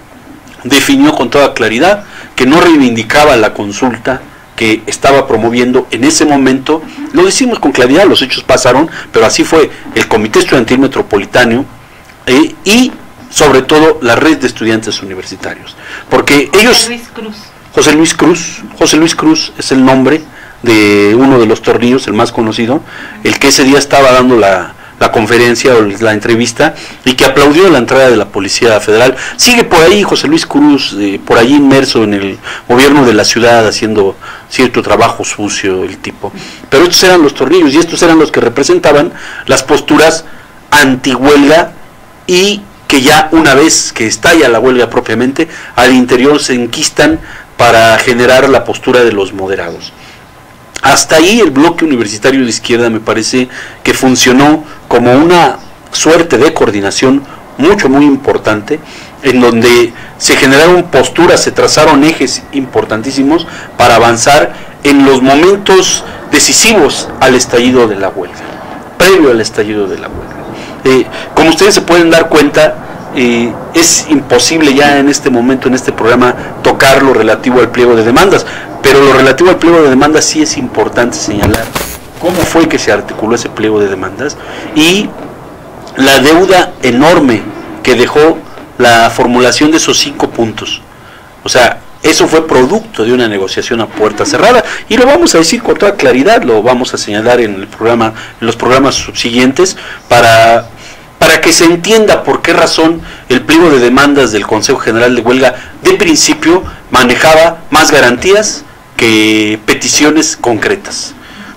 definió con toda claridad que no reivindicaba la consulta que estaba promoviendo en ese momento. Lo decimos con claridad, los hechos pasaron, pero así fue el Comité Estudiantil Metropolitano eh, y sobre todo la red de estudiantes universitarios, porque ellos... José Luis Cruz. José Luis Cruz, José Luis Cruz es el nombre de uno de los tornillos, el más conocido, el que ese día estaba dando la, la conferencia o la entrevista y que aplaudió la entrada de la Policía Federal. Sigue por ahí José Luis Cruz, eh, por ahí inmerso en el gobierno de la ciudad, haciendo cierto trabajo sucio el tipo. Pero estos eran los tornillos y estos eran los que representaban las posturas antihuelga, y que ya una vez que estalla la huelga propiamente, al interior se enquistan para generar la postura de los moderados. Hasta ahí el bloque universitario de izquierda me parece que funcionó como una suerte de coordinación mucho muy importante, en donde se generaron posturas, se trazaron ejes importantísimos para avanzar en los momentos decisivos al estallido de la huelga, previo al estallido de la huelga. Eh, como ustedes se pueden dar cuenta, eh, es imposible ya en este momento, en este programa, tocar lo relativo al pliego de demandas, pero lo relativo al pliego de demandas sí es importante señalar cómo fue que se articuló ese pliego de demandas y la deuda enorme que dejó la formulación de esos cinco puntos. O sea, eso fue producto de una negociación a puerta cerrada, y lo vamos a decir con toda claridad, lo vamos a señalar en el programa, en los programas subsiguientes, para, para que se entienda por qué razón el pliego de demandas del Consejo General de Huelga de principio manejaba más garantías que peticiones concretas.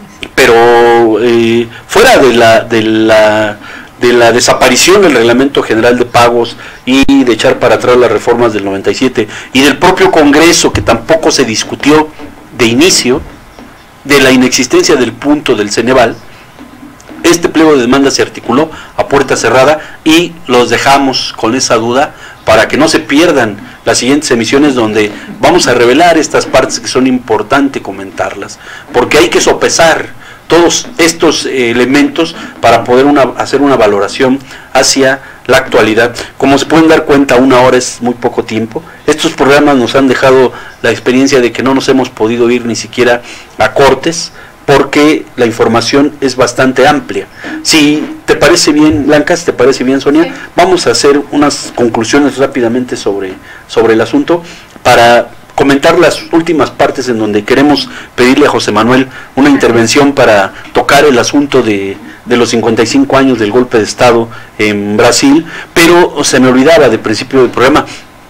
Pero eh, fuera de la, de la de la desaparición del Reglamento General de Pagos y de echar para atrás las reformas del noventa y siete y del propio Congreso, que tampoco se discutió de inicio, de la inexistencia del punto del Ceneval, este pliego de demanda se articuló a puerta cerrada y los dejamos con esa duda para que no se pierdan las siguientes emisiones, donde vamos a revelar estas partes que son importantes comentarlas, porque hay que sopesar todos estos eh, elementos para poder una, hacer una valoración hacia la actualidad. Como se pueden dar cuenta, una hora es muy poco tiempo. Estos programas nos han dejado la experiencia de que no nos hemos podido ir ni siquiera a cortes, porque la información es bastante amplia. Si te parece bien, Blanca, si te parece bien, Sonia, sí, vamos a hacer unas conclusiones rápidamente sobre, sobre el asunto para comentar las últimas partes en donde queremos pedirle a José Manuel una intervención para tocar el asunto de, de los cincuenta y cinco años del golpe de Estado en Brasil, pero se me olvidaba de principio del programa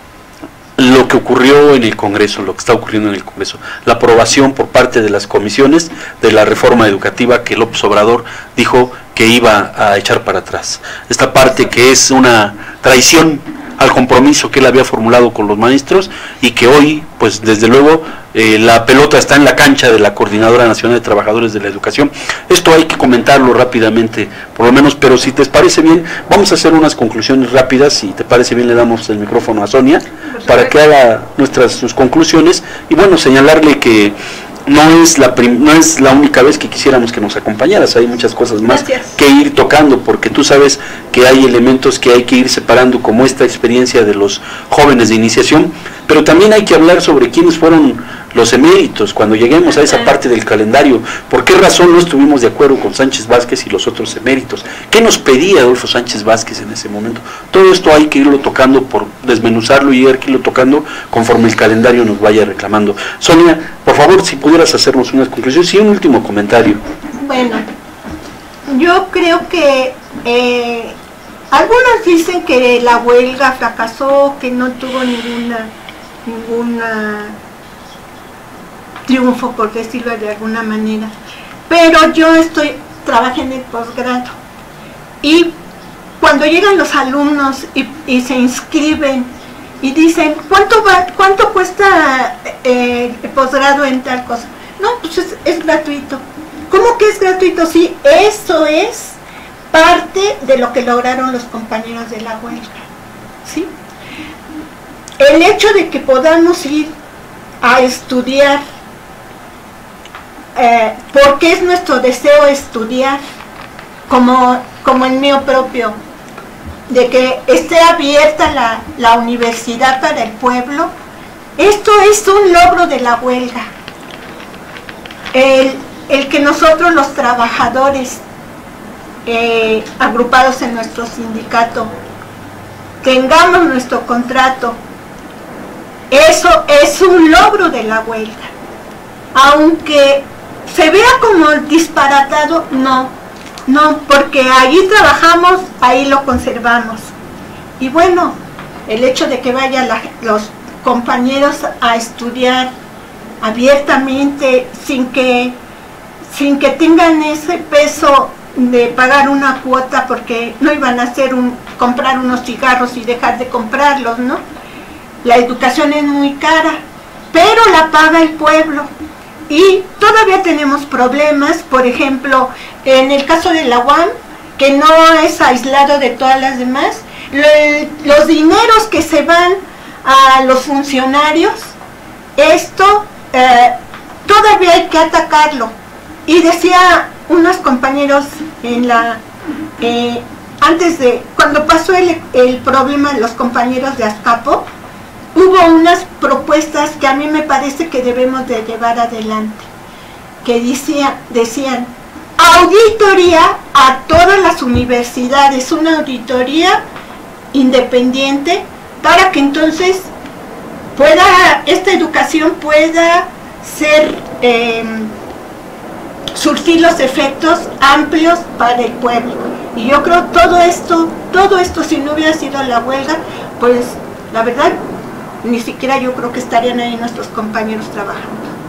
lo que ocurrió en el Congreso, lo que está ocurriendo en el Congreso, la aprobación por parte de las comisiones de la reforma educativa que López Obrador dijo que iba a echar para atrás. Esta parte que es una traición al compromiso que él había formulado con los maestros y que hoy, pues desde luego, eh, la pelota está en la cancha de la Coordinadora Nacional de Trabajadores de la Educación. Esto hay que comentarlo rápidamente, por lo menos, pero si te parece bien, vamos a hacer unas conclusiones rápidas. Si te parece bien, le damos el micrófono a Sonia para que haga nuestras sus conclusiones y bueno, señalarle que no es la prim no es la única vez que quisiéramos que nos acompañaras, hay muchas cosas más Gracias. que ir tocando, porque tú sabes que hay elementos que hay que ir separando, como esta experiencia de los jóvenes de iniciación, pero también hay que hablar sobre quiénes fueron los eméritos, cuando lleguemos a esa parte del calendario, por qué razón no estuvimos de acuerdo con Sánchez Vázquez y los otros eméritos, qué nos pedía Adolfo Sánchez Vázquez en ese momento. Todo esto hay que irlo tocando, por desmenuzarlo y hay que irlo tocando conforme el calendario nos vaya reclamando. Sonia, por favor, si pudieras hacernos unas conclusiones y un último comentario. Bueno, yo creo que eh, algunos dicen que la huelga fracasó, que no tuvo ninguna ninguna triunfo, por decirlo de alguna manera, pero yo estoy trabajé en el posgrado y cuando llegan los alumnos y, y se inscriben y dicen ¿cuánto va, cuánto cuesta eh, el posgrado en tal cosa? No, pues es, es gratuito. ¿Cómo que es gratuito? Sí, eso es parte de lo que lograron los compañeros de la huelga, ¿sí? El hecho de que podamos ir a estudiar, eh, porque es nuestro deseo estudiar, como, como el mío propio, de que esté abierta la, la universidad para el pueblo, esto es un logro de la huelga. El, el que nosotros los trabajadores eh, agrupados en nuestro sindicato tengamos nuestro contrato, eso es un logro de la huelga. Aunque se vea como disparatado, no, no, porque allí trabajamos, ahí lo conservamos. Y bueno, el hecho de que vayan la, los compañeros a estudiar abiertamente, sin que, sin que tengan ese peso de pagar una cuota, porque no iban a hacer un, comprar unos cigarros y dejar de comprarlos, ¿no? La educación es muy cara, pero la paga el pueblo. Y todavía tenemos problemas, por ejemplo, en el caso de la U A M, que no es aislado de todas las demás, le, los dineros que se van a los funcionarios, esto eh, todavía hay que atacarlo. Y decía unos compañeros en la eh, antes de, cuando pasó el, el problema de los compañeros de Azcapo, hubo unas propuestas que a mí me parece que debemos de llevar adelante, que decía, decían auditoría a todas las universidades, una auditoría independiente, para que entonces pueda, esta educación pueda ser, eh, surtir los efectos amplios para el pueblo. Y yo creo todo esto, todo esto si no hubiera sido la huelga, pues la verdad, ni siquiera yo creo que estarían ahí nuestros compañeros trabajando.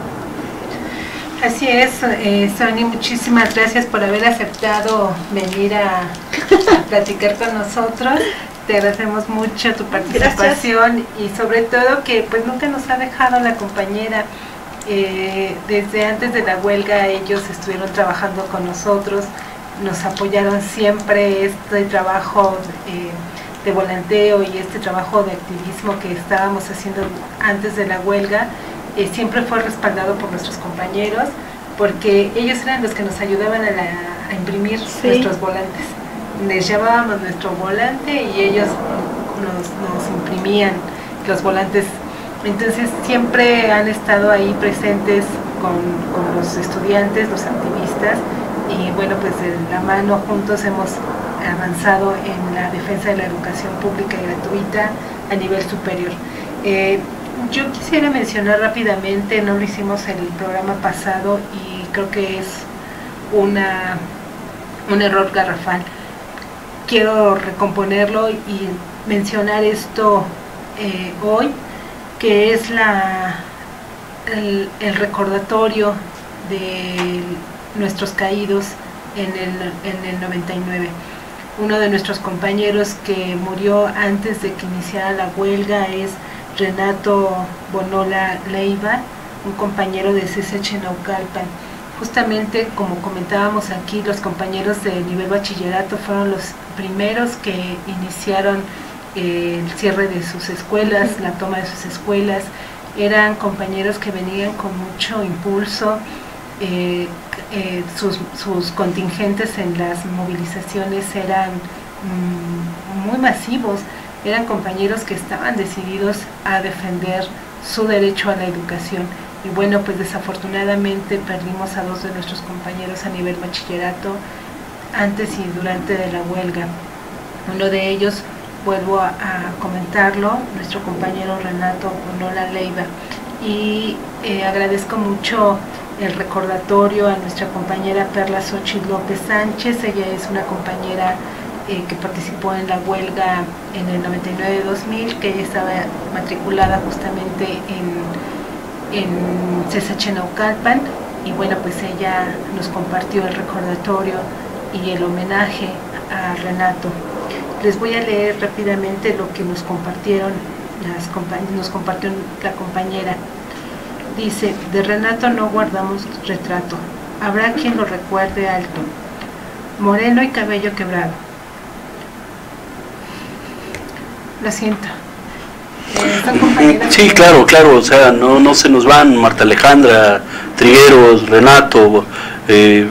Así es, eh, Sonia, muchísimas gracias por haber aceptado venir a, a platicar con nosotros. Te agradecemos mucho tu participación. Gracias. Y sobre todo que pues nunca nos ha dejado la compañera. Eh, desde antes de la huelga ellos estuvieron trabajando con nosotros, nos apoyaron siempre este trabajo eh, de volanteo y este trabajo de activismo que estábamos haciendo antes de la huelga, eh, siempre fue respaldado por nuestros compañeros, porque ellos eran los que nos ayudaban a, la, a imprimir sí. nuestros volantes. Les llevábamos nuestro volante y ellos nos, nos imprimían los volantes. Entonces siempre han estado ahí presentes con, con los estudiantes, los activistas, y bueno, pues de la mano juntos hemos avanzado en la defensa de la educación pública y gratuita a nivel superior. Eh, yo quisiera mencionar rápidamente, no lo hicimos en el programa pasado y creo que es una, un error garrafal. Quiero recomponerlo y mencionar esto eh, hoy, que es la, el, el recordatorio de nuestros caídos en el, en el noventa y nueve. Uno de nuestros compañeros que murió antes de que iniciara la huelga es Renato Bonola Leiva, un compañero de C S H Naucalpan. Justamente, como comentábamos aquí, los compañeros de nivel bachillerato fueron los primeros que iniciaron eh, el cierre de sus escuelas, la toma de sus escuelas. Eran compañeros que venían con mucho impulso. Eh, eh, sus, sus contingentes en las movilizaciones eran mmm, muy masivos, eran compañeros que estaban decididos a defender su derecho a la educación. Y bueno, pues desafortunadamente perdimos a dos de nuestros compañeros a nivel bachillerato antes y durante de la huelga. Uno de ellos, vuelvo a, a comentarlo, nuestro compañero Renato Bonola Leiva. Y eh, agradezco mucho el recordatorio a nuestra compañera Perla Xochitl López Sánchez. Ella es una compañera eh, que participó en la huelga en el noventa y nueve dos mil, que ella estaba matriculada justamente en, en C S H Naucalpan, y bueno, pues ella nos compartió el recordatorio y el homenaje a Renato. Les voy a leer rápidamente lo que nos compartieron las nos compartió la compañera. Dice: de Renato no guardamos retrato, habrá quien lo recuerde alto, moreno y cabello quebrado. Lo siento. Eh, sí, claro, claro, o sea, no, no se nos van Marta Alejandra, Trigueros, Renato, eh,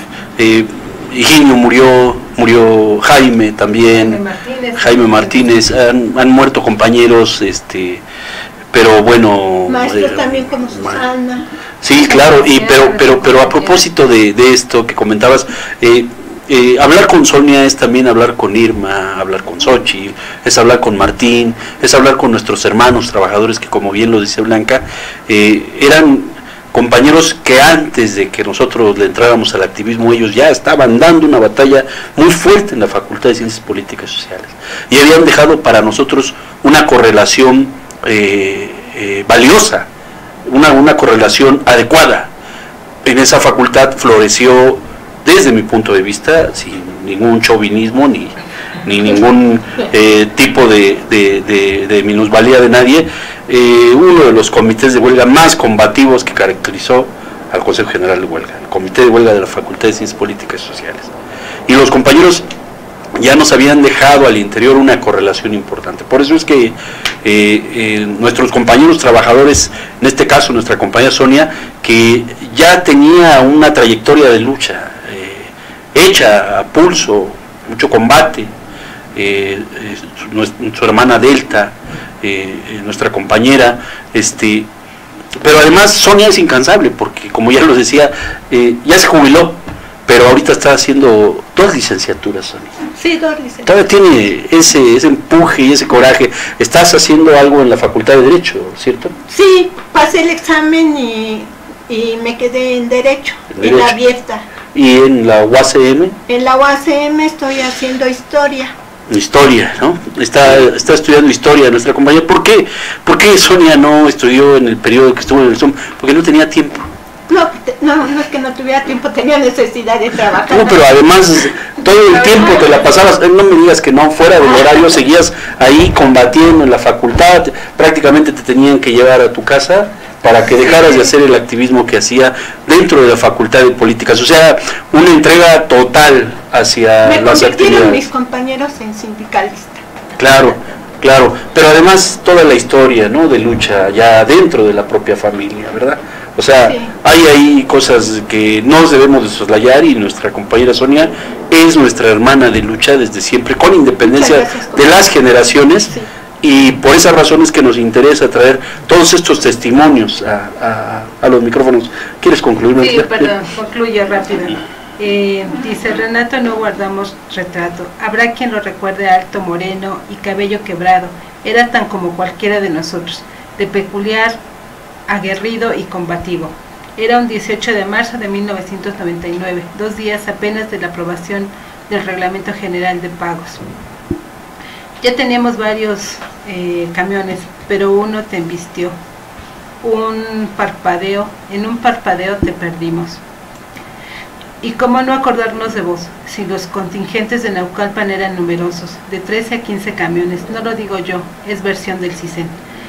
eh, Higinio murió, murió Jaime también, Jaime Martínez, Jaime Martínez han, han muerto compañeros, este... pero bueno, maestros eh, también como Susana. Sí, claro, y pero pero pero a propósito de, de esto que comentabas, eh, eh, hablar con Sonia es también hablar con Irma, hablar con Xochitl, es hablar con Martín, es hablar con nuestros hermanos trabajadores que, como bien lo dice Blanca, eh, eran compañeros que antes de que nosotros le entráramos al activismo, ellos ya estaban dando una batalla muy fuerte en la Facultad de Ciencias Políticas y Sociales, y habían dejado para nosotros una correlación Eh, eh, valiosa, una, una correlación adecuada. En esa facultad floreció, desde mi punto de vista, sin ningún chauvinismo ni, ni ningún eh, tipo de, de, de, de minusvalía de nadie, eh, uno de los comités de huelga más combativos que caracterizó al Consejo General de Huelga, el Comité de Huelga de la Facultad de Ciencias Políticas y Sociales. Y los compañeros ya nos habían dejado al interior una correlación importante. Por eso es que eh, eh, nuestros compañeros trabajadores, en este caso nuestra compañera Sonia, que ya tenía una trayectoria de lucha eh, hecha a pulso, mucho combate, eh, eh, su, su hermana Delta, eh, nuestra compañera, este, pero además Sonia es incansable, porque como ya lo decía, eh, ya se jubiló, pero ahorita está haciendo dos licenciaturas, Sonia. Sí, dos licenciaturas. Todavía tiene ese, ese empuje y ese coraje. Estás haciendo algo en la Facultad de Derecho, ¿cierto? Sí, pasé el examen y, y me quedé en Derecho, en, en la abierta. ¿Y en la U A C M? En la U A C M estoy haciendo Historia. Historia, ¿no? Está, está estudiando Historia nuestra compañera. ¿Por qué? ¿Por qué Sonia no estudió en el periodo que estuvo en el SUM? Porque no tenía tiempo. No, no, no es que no tuviera tiempo, tenía necesidad de trabajar. No, pero además todo el tiempo te la pasabas, no me digas que no, fuera del horario seguías ahí combatiendo en la facultad, prácticamente te tenían que llevar a tu casa para que dejaras de hacer el activismo que hacía dentro de la Facultad de Políticas, o sea, una entrega total hacia me las actividades. Mis compañeros en sindicalista. Claro, claro, pero además toda la historia, ¿no?, de lucha ya dentro de la propia familia, ¿verdad? O sea, sí, hay ahí cosas que no debemos de soslayar, y nuestra compañera Sonia es nuestra hermana de lucha desde siempre, con independencia gracias, de las generaciones, sí, y por esas razones que nos interesa traer todos estos testimonios a, a a los micrófonos. ¿Quieres concluir? Sí, perdón, concluyo rápido. Eh, dice Renato, no guardamos retrato. Habrá quien lo recuerde alto, moreno y cabello quebrado. Era tan como cualquiera de nosotros, de peculiar, aguerrido y combativo. Era un dieciocho de marzo de mil novecientos noventa y nueve, dos días apenas de la aprobación del Reglamento General de Pagos. Ya teníamos varios eh, camiones, pero uno te embistió. Un parpadeo, en un parpadeo te perdimos. Y cómo no acordarnos de vos, si los contingentes de Naucalpan eran numerosos, de trece a quince camiones, no lo digo yo, es versión del CISEN.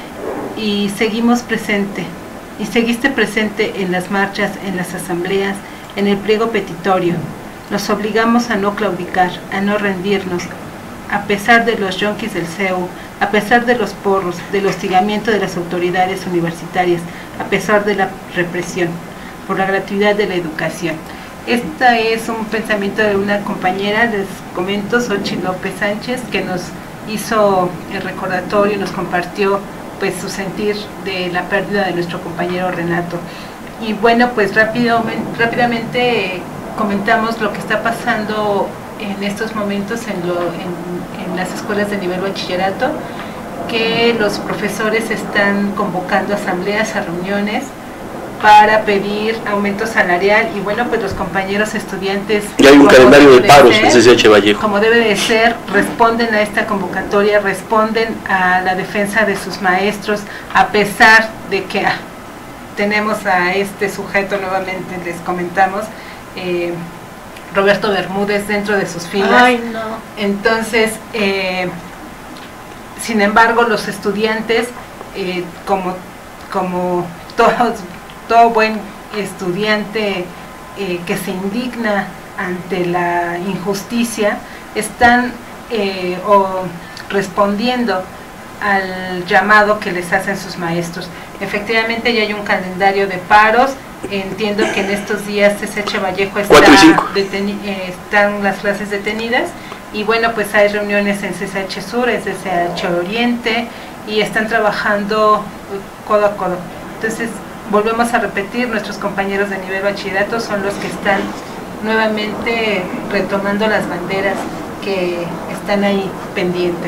Y seguimos presente, y seguiste presente en las marchas, en las asambleas, en el pliego petitorio. Nos obligamos a no claudicar, a no rendirnos, a pesar de los yonquis del C E U, a pesar de los porros, del hostigamiento de las autoridades universitarias, a pesar de la represión, por la gratuidad de la educación. Este es un pensamiento de una compañera, les comento, Xochitl López Sánchez, que nos hizo el recordatorio y nos compartió pues su sentir de la pérdida de nuestro compañero Renato. Y bueno, pues rápido, rápidamente comentamos lo que está pasando en estos momentos en, lo, en, en las escuelas de nivel bachillerato, que los profesores están convocando asambleas, a reuniones para pedir aumento salarial, y bueno, pues los compañeros estudiantes, y hay un calendario de paros en C C H Vallejo, como debe de ser, responden a esta convocatoria, responden a la defensa de sus maestros, a pesar de que ah, tenemos a este sujeto, nuevamente les comentamos, eh, Roberto Bermúdez dentro de sus filas. Ay, no. Entonces, eh, sin embargo, los estudiantes, eh, como, como todos, todo buen estudiante eh, que se indigna ante la injusticia, están eh, o respondiendo al llamado que les hacen sus maestros. Efectivamente ya hay un calendario de paros. Entiendo que en estos días C C H Vallejo está eh, están las clases detenidas, y bueno, pues hay reuniones en C C H Sur, en C C H Oriente, y están trabajando codo a codo. Entonces volvemos a repetir, nuestros compañeros de nivel bachillerato son los que están nuevamente retomando las banderas que están ahí pendientes.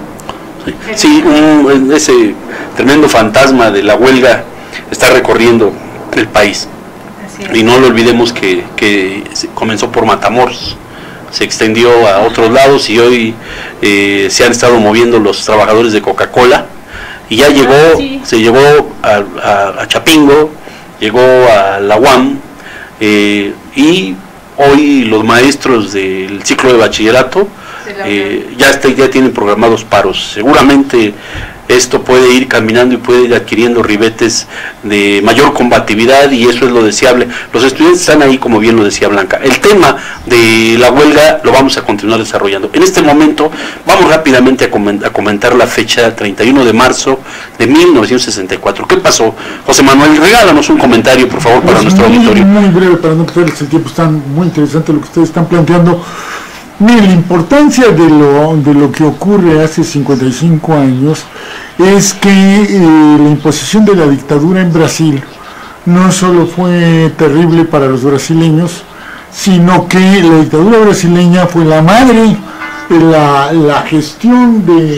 Sí, un, ese tremendo fantasma de la huelga está recorriendo el país. Y no lo olvidemos que, que comenzó por Matamoros, se extendió a otros lados, y hoy eh, se han estado moviendo los trabajadores de Coca-Cola, y ya llegó, ah, sí. se llegó a, a, a Chapingo, llegó a la U A M, eh, y hoy los maestros del ciclo de bachillerato eh, ya, está, ya tienen programados paros. Seguramente esto puede ir caminando y puede ir adquiriendo ribetes de mayor combatividad, y eso es lo deseable. Los estudiantes están ahí, como bien lo decía Blanca. El tema de la huelga lo vamos a continuar desarrollando. En este momento vamos rápidamente a comentar la fecha treinta y uno de marzo de mil novecientos sesenta y cuatro. ¿Qué pasó? José Manuel, regálanos un comentario, por favor, para pues nuestro muy, auditorio. Muy breve, para no quitarles el tiempo. Está muy interesante lo que ustedes están planteando. Miren, la importancia de lo, de lo que ocurre hace cincuenta y cinco años es que eh, la imposición de la dictadura en Brasil no solo fue terrible para los brasileños, sino que la dictadura brasileña fue la madre de la, la gestión de,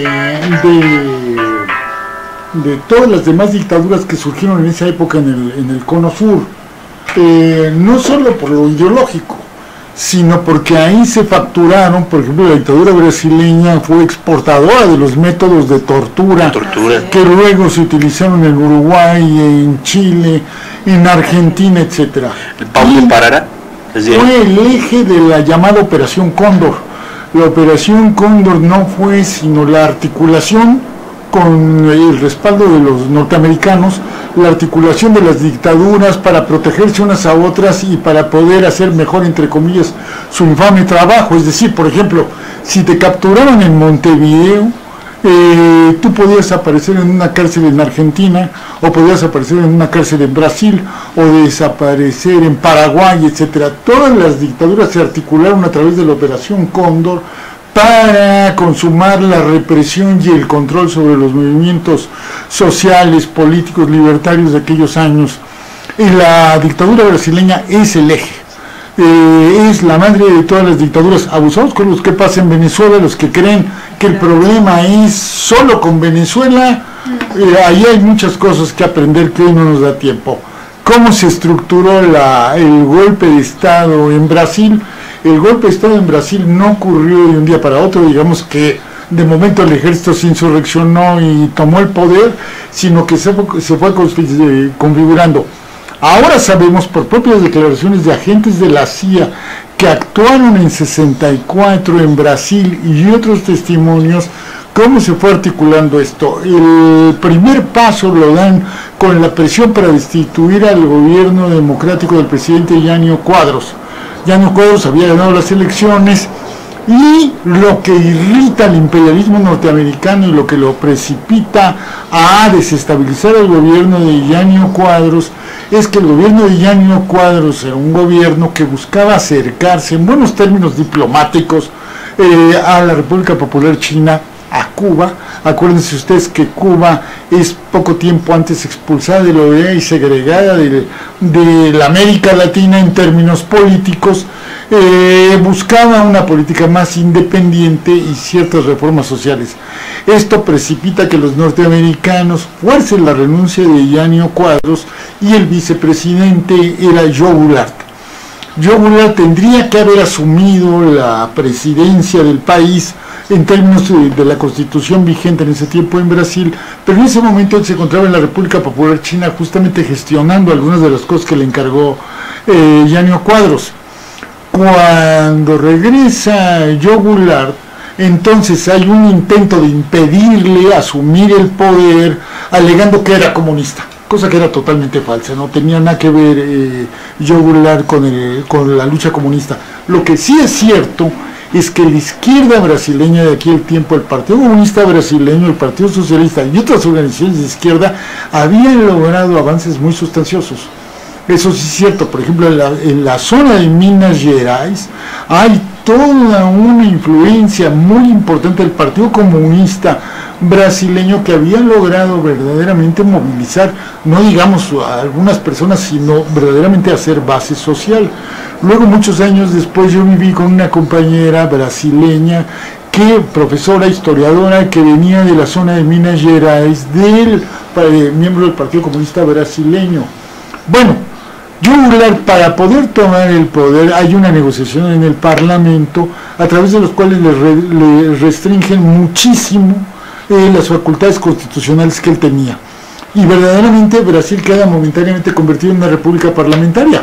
de, de todas las demás dictaduras que surgieron en esa época en el, en el Cono Sur, eh, no solo por lo ideológico, sino porque ahí se facturaron. Por ejemplo, la dictadura brasileña fue exportadora de los métodos de tortura, tortura. que luego se utilizaron en Uruguay, en Chile, en Argentina, etcétera. ¿El Pablo Parara? Fue el eje de la llamada Operación Cóndor. La Operación Cóndor no fue sino la articulación, con el respaldo de los norteamericanos, la articulación de las dictaduras para protegerse unas a otras y para poder hacer mejor, entre comillas, su infame trabajo. Es decir, por ejemplo, si te capturaban en Montevideo, eh, tú podías aparecer en una cárcel en Argentina, o podías aparecer en una cárcel en Brasil, o desaparecer en Paraguay, etcétera. Todas las dictaduras se articularon a través de la Operación Cóndor para consumar la represión y el control sobre los movimientos sociales, políticos, libertarios de aquellos años. y la dictadura brasileña es el eje. Eh, es la madre de todas las dictaduras. Abusados con los que pasa en Venezuela, los que creen que el problema es solo con Venezuela, eh, ahí hay muchas cosas que aprender que hoy no nos da tiempo. ¿Cómo se estructuró la, el golpe de Estado en Brasil? El golpe de Estado en Brasil no ocurrió de un día para otro, digamos que de momento el ejército se insurreccionó y tomó el poder, sino que se fue, se fue configurando. Ahora sabemos por propias declaraciones de agentes de la C I A que actuaron en sesenta y cuatro en Brasil y otros testimonios cómo se fue articulando esto. El primer paso lo dan con la presión para destituir al gobierno democrático del presidente Jânio Quadros. Jânio Quadros había ganado las elecciones y lo que irrita al imperialismo norteamericano y lo que lo precipita a desestabilizar el gobierno de Jânio Quadros es que el gobierno de Jânio Quadros era un gobierno que buscaba acercarse en buenos términos diplomáticos eh, a la República Popular China, a Cuba. Acuérdense ustedes que Cuba es poco tiempo antes expulsada de la O E A y segregada de, de la América Latina en términos políticos. Eh, buscaba una política más independiente y ciertas reformas sociales. Esto precipita que los norteamericanos fuercen la renuncia de Jânio Quadros y el vicepresidente era Joe Goulart. Joe Goulart tendría que haber asumido la presidencia del país en términos de, de la constitución vigente en ese tiempo en Brasil, pero en ese momento él se encontraba en la República Popular China justamente gestionando algunas de las cosas que le encargó eh, Jânio Quadros. Cuando regresa Joe Goulart, entonces hay un intento de impedirle asumir el poder, alegando que era comunista, cosa que era totalmente falsa, no tenía nada que ver eh, Joe Goulart con, el, con la lucha comunista. Lo que sí es cierto es que la izquierda brasileña de aquel tiempo, el Partido Comunista Brasileño, el Partido Socialista y otras organizaciones de izquierda habían logrado avances muy sustanciosos. Eso sí es cierto. Por ejemplo, en la, en la zona de Minas Gerais hay toda una influencia muy importante del Partido Comunista Brasileño que había logrado verdaderamente movilizar, no digamos a algunas personas, sino verdaderamente hacer base social. Luego, muchos años después, yo viví con una compañera brasileña, que profesora, historiadora, que venía de la zona de Minas Gerais, del eh, miembro del Partido Comunista Brasileño. Bueno, Joe Goulart, para poder tomar el poder, hay una negociación en el Parlamento a través de los cuales le, re, le restringen muchísimo eh, las facultades constitucionales que él tenía. Y verdaderamente Brasil queda momentáneamente convertido en una república parlamentaria.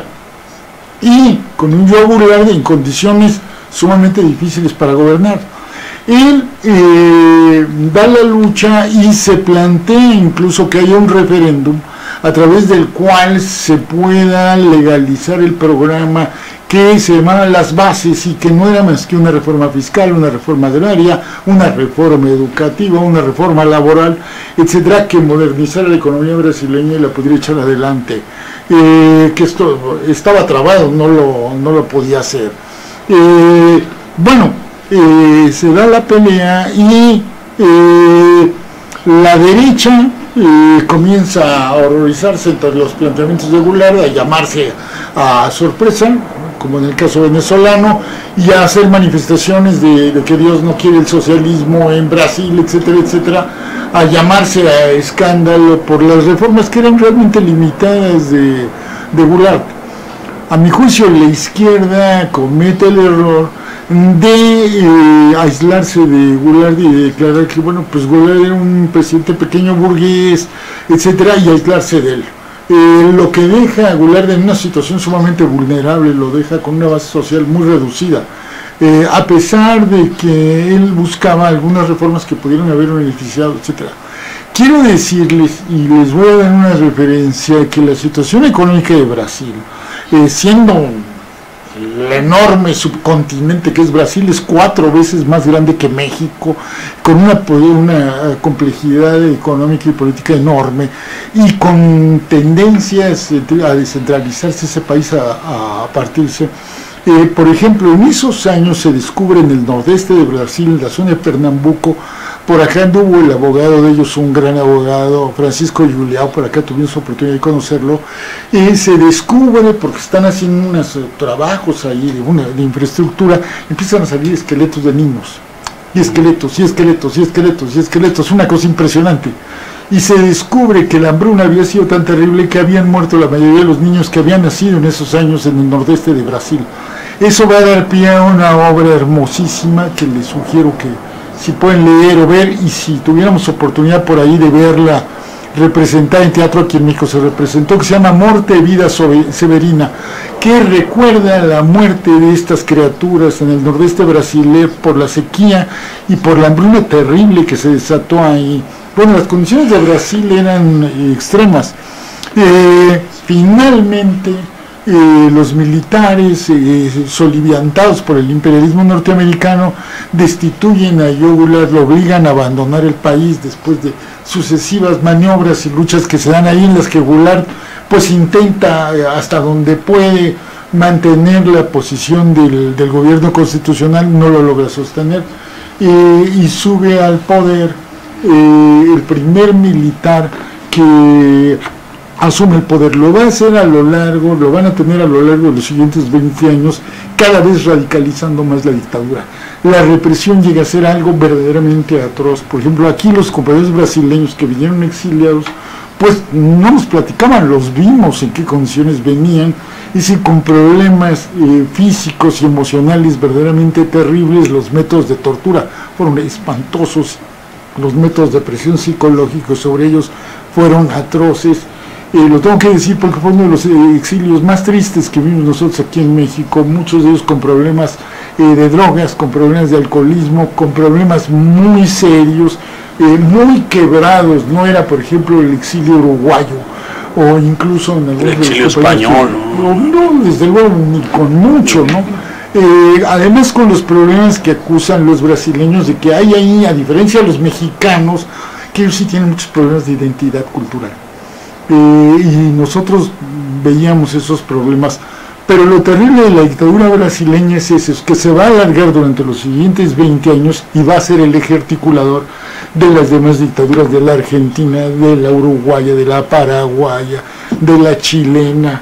Y con un Joe Goulart en condiciones sumamente difíciles para gobernar. Él eh, da la lucha y se plantea incluso que haya un referéndum a través del cual se pueda legalizar el programa que se llamaba Las Bases y que no era más que una reforma fiscal, una reforma agraria, una reforma educativa, una reforma laboral, etcétera, que modernizara la economía brasileña y la pudiera echar adelante. Eh, que esto estaba trabado, no lo, no lo podía hacer. Eh, bueno, eh, se da la pelea y eh, la derecha eh, comienza a horrorizarse entre los planteamientos de Goulart, a llamarse a sorpresa, como en el caso venezolano, y a hacer manifestaciones de, de que Dios no quiere el socialismo en Brasil, etcétera, etcétera, a llamarse a escándalo por las reformas que eran realmente limitadas de, de Goulart. A mi juicio, la izquierda comete el error de eh, aislarse de Goulart y de declarar que, bueno, pues Goulart era un presidente pequeño burgués, etcétera, y aislarse de él. Eh, lo que deja a Goulart en una situación sumamente vulnerable, lo deja con una base social muy reducida, eh, a pesar de que él buscaba algunas reformas que pudieran haber beneficiado, etcétera. Quiero decirles, y les voy a dar una referencia, que la situación económica de Brasil, eh, siendo el enorme subcontinente que es Brasil, es cuatro veces más grande que México, con una, una complejidad económica y política enorme, y con tendencias a descentralizarse ese país, a, a partirse. Eh, por ejemplo, en esos años se descubre en el nordeste de Brasil, en la zona de Pernambuco, Por acá anduvo el abogado de ellos, un gran abogado, Francisco Juliao, por acá tuvimos oportunidad de conocerlo, y se descubre, porque están haciendo unos trabajos ahí de, una, de infraestructura, empiezan a salir esqueletos de niños, y esqueletos, y esqueletos, y esqueletos, y esqueletos, una cosa impresionante. Y se descubre que la hambruna había sido tan terrible que habían muerto la mayoría de los niños que habían nacido en esos años en el nordeste de Brasil. Eso va a dar pie a una obra hermosísima que les sugiero que si pueden leer o ver, y si tuviéramos oportunidad por ahí de verla representada en teatro, aquí en México se representó, que se llama Morte, Vida Severina, que recuerda la muerte de estas criaturas en el nordeste brasileño por la sequía y por la hambruna terrible que se desató ahí. Bueno, las condiciones de Brasil eran eh, extremas. Eh, finalmente, Eh, los militares eh, soliviantados por el imperialismo norteamericano destituyen a João, lo obligan a abandonar el país después de sucesivas maniobras y luchas que se dan ahí, en las que Goulart pues intenta eh, hasta donde puede mantener la posición del, del gobierno constitucional, no lo logra sostener, eh, y sube al poder eh, el primer militar que asume el poder. Lo va a hacer a lo largo, lo van a tener a lo largo de los siguientes veinte años, cada vez radicalizando más la dictadura. La represión llega a ser algo verdaderamente atroz. Por ejemplo, aquí los compañeros brasileños que vinieron exiliados, pues no nos platicaban, los vimos en qué condiciones venían, y si con problemas eh, físicos y emocionales verdaderamente terribles. Los métodos de tortura fueron espantosos, los métodos de presión psicológica sobre ellos fueron atroces. Eh, lo tengo que decir porque fue uno de los eh, exilios más tristes que vimos nosotros aquí en México, muchos de ellos con problemas eh, de drogas, con problemas de alcoholismo, con problemas muy serios, eh, muy quebrados. No era, por ejemplo, el exilio uruguayo, o incluso en el exilio español, ¿no? No, no, desde luego, ni con mucho, ¿no? Eh, además, con los problemas que acusan los brasileños de que hay ahí, a diferencia de los mexicanos, que ellos sí tienen muchos problemas de identidad cultural. Eh, y nosotros veíamos esos problemas, pero lo terrible de la dictadura brasileña es eso, es que se va a alargar durante los siguientes veinte años y va a ser el eje articulador de las demás dictaduras, de la Argentina, de la uruguaya, de la paraguaya, de la chilena,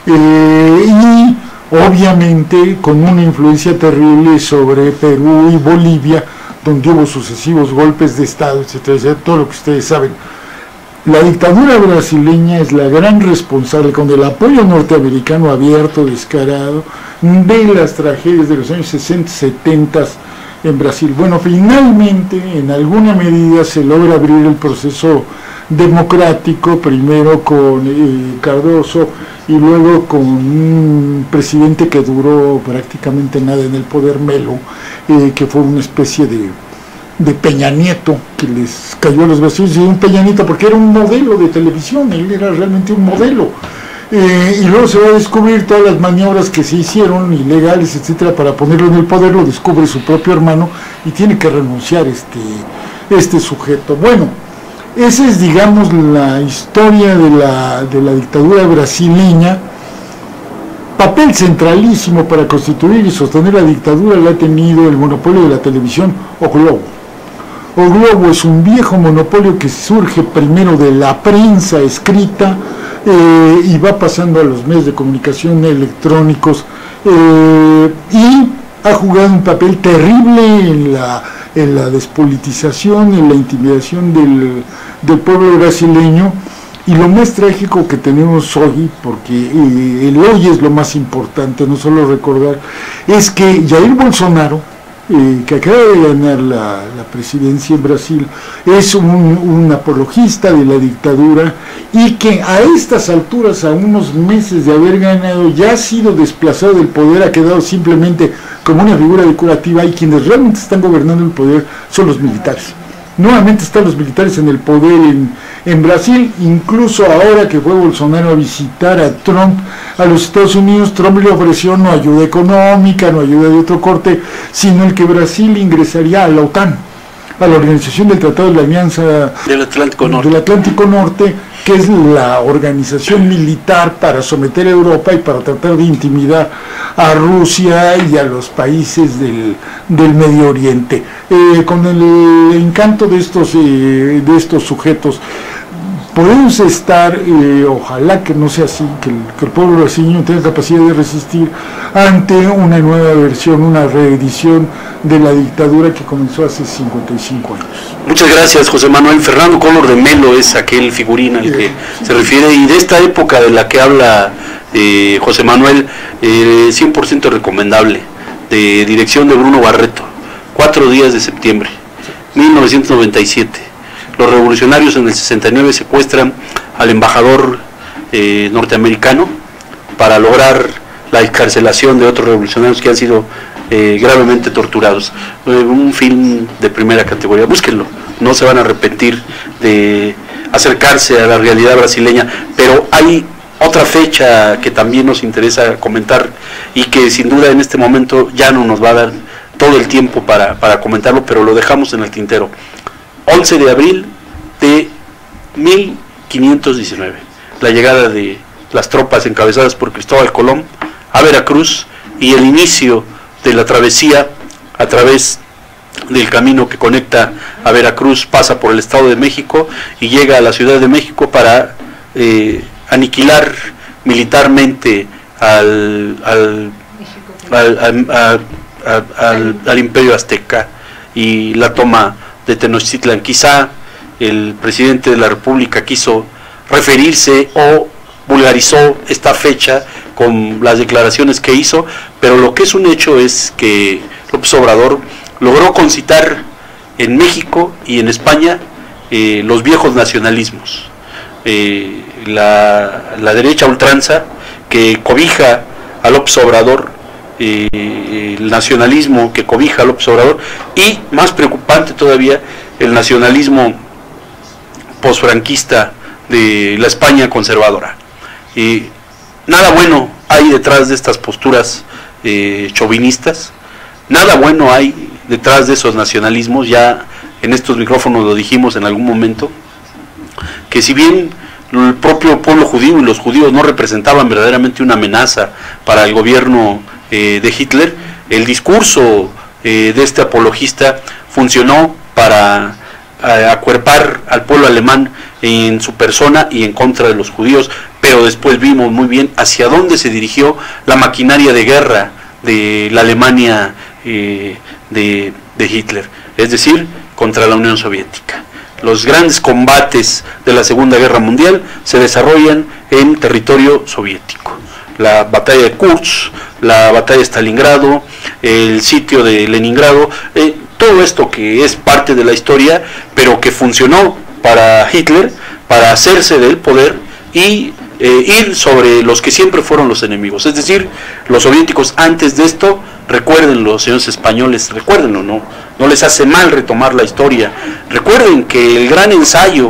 eh, y obviamente con una influencia terrible sobre Perú y Bolivia, donde hubo sucesivos golpes de Estado, etcétera, etcétera, todo lo que ustedes saben. La dictadura brasileña es la gran responsable, con el apoyo norteamericano abierto, descarado, de las tragedias de los años sesenta, setenta en Brasil. Bueno, finalmente, en alguna medida se logra abrir el proceso democrático, primero con eh, Cardoso y luego con un presidente que duró prácticamente nada en el poder, Melo, eh, que fue una especie de... de Peña Nieto, que les cayó a los brasileños, y un Peña Nieto porque era un modelo de televisión, él era realmente un modelo, eh, y luego se va a descubrir todas las maniobras que se hicieron, ilegales, etcétera, para ponerlo en el poder. Lo descubre su propio hermano y tiene que renunciar este, este sujeto. Bueno, esa es, digamos, la historia de la, de la dictadura brasileña. Papel centralísimo para constituir y sostener la dictadura la ha tenido el monopolio de la televisión, O Globo. O Globo es un viejo monopolio que surge primero de la prensa escrita eh, y va pasando a los medios de comunicación electrónicos, eh, y ha jugado un papel terrible en la, en la despolitización, en la intimidación del, del pueblo brasileño. Y lo más trágico que tenemos hoy, porque eh, el hoy es lo más importante, no solo recordar, es que Jair Bolsonaro, eh, que acaba de ganar la, la presidencia en Brasil, es un, un apologista de la dictadura, y que a estas alturas, a unos meses de haber ganado, ya ha sido desplazado del poder, ha quedado simplemente como una figura decorativa, y quienes realmente están gobernando el poder son los militares. Nuevamente están los militares en el poder en, en Brasil. Incluso ahora que fue Bolsonaro a visitar a Trump a los Estados Unidos, Trump le ofreció no ayuda económica, no ayuda de otro corte, sino el que Brasil ingresaría a la OTAN, a la Organización del Tratado de la Alianza del Atlántico Norte, del Atlántico Norte que es la organización militar para someter a Europa y para tratar de intimidar a Rusia y a los países del, del Medio Oriente. Eh, con el encanto de estos, eh, de estos sujetos, podemos estar, eh, ojalá que no sea así, que el, que el pueblo brasileño tenga capacidad de resistir ante una nueva versión, una reedición de la dictadura que comenzó hace cincuenta y cinco años. Muchas gracias, José Manuel. Fernando Collor de Melo es aquel figurín al que se refiere, y de esta época de la que habla eh, José Manuel, eh, cien por ciento recomendable, de dirección de Bruno Barreto, cuatro días de septiembre, mil novecientos noventa y siete. Los revolucionarios en el sesenta y nueve secuestran al embajador eh, norteamericano para lograr la excarcelación de otros revolucionarios que han sido eh, gravemente torturados. Eh, un film de primera categoría, búsquenlo, no se van a arrepentir de acercarse a la realidad brasileña. Pero hay otra fecha que también nos interesa comentar y que sin duda en este momento ya no nos va a dar todo el tiempo para, para comentarlo, pero lo dejamos en el tintero. once de abril de mil quinientos diecinueve, la llegada de las tropas encabezadas por Cristóbal Colón a Veracruz y el inicio de la travesía a través del camino que conecta a Veracruz, pasa por el Estado de México y llega a la Ciudad de México para eh, aniquilar militarmente al, al, al, al, al, al, al Imperio Azteca y la toma de Tenochtitlan. Quizá el presidente de la República quiso referirse o vulgarizó esta fecha con las declaraciones que hizo, pero lo que es un hecho es que López Obrador logró concitar en México y en España eh, los viejos nacionalismos, eh, la, la derecha ultranza que cobija a López Obrador, eh, el nacionalismo que cobija a López Obrador, y más preocupante todavía, el nacionalismo posfranquista de la España conservadora. Eh, nada bueno hay detrás de estas posturas eh, chauvinistas, nada bueno hay detrás de esos nacionalismos. Ya en estos micrófonos lo dijimos en algún momento, que si bien el propio pueblo judío y los judíos no representaban verdaderamente una amenaza para el gobierno eh, de Hitler, el discurso eh, de este apologista funcionó para eh, acuerpar al pueblo alemán en su persona y en contra de los judíos. Pero después vimos muy bien hacia dónde se dirigió la maquinaria de guerra de la Alemania eh, de, de Hitler, es decir, contra la Unión Soviética. Los grandes combates de la Segunda Guerra Mundial se desarrollan en territorio soviético. La batalla de Kursk, la batalla de Stalingrado, el sitio de Leningrado, eh, todo esto que es parte de la historia, pero que funcionó para Hitler, para hacerse del poder y eh, ir sobre los que siempre fueron los enemigos. Es decir, los soviéticos antes de esto, recuérdenlo, los señores españoles, recuérdenlo, no, no les hace mal retomar la historia. Recuerden que el gran ensayo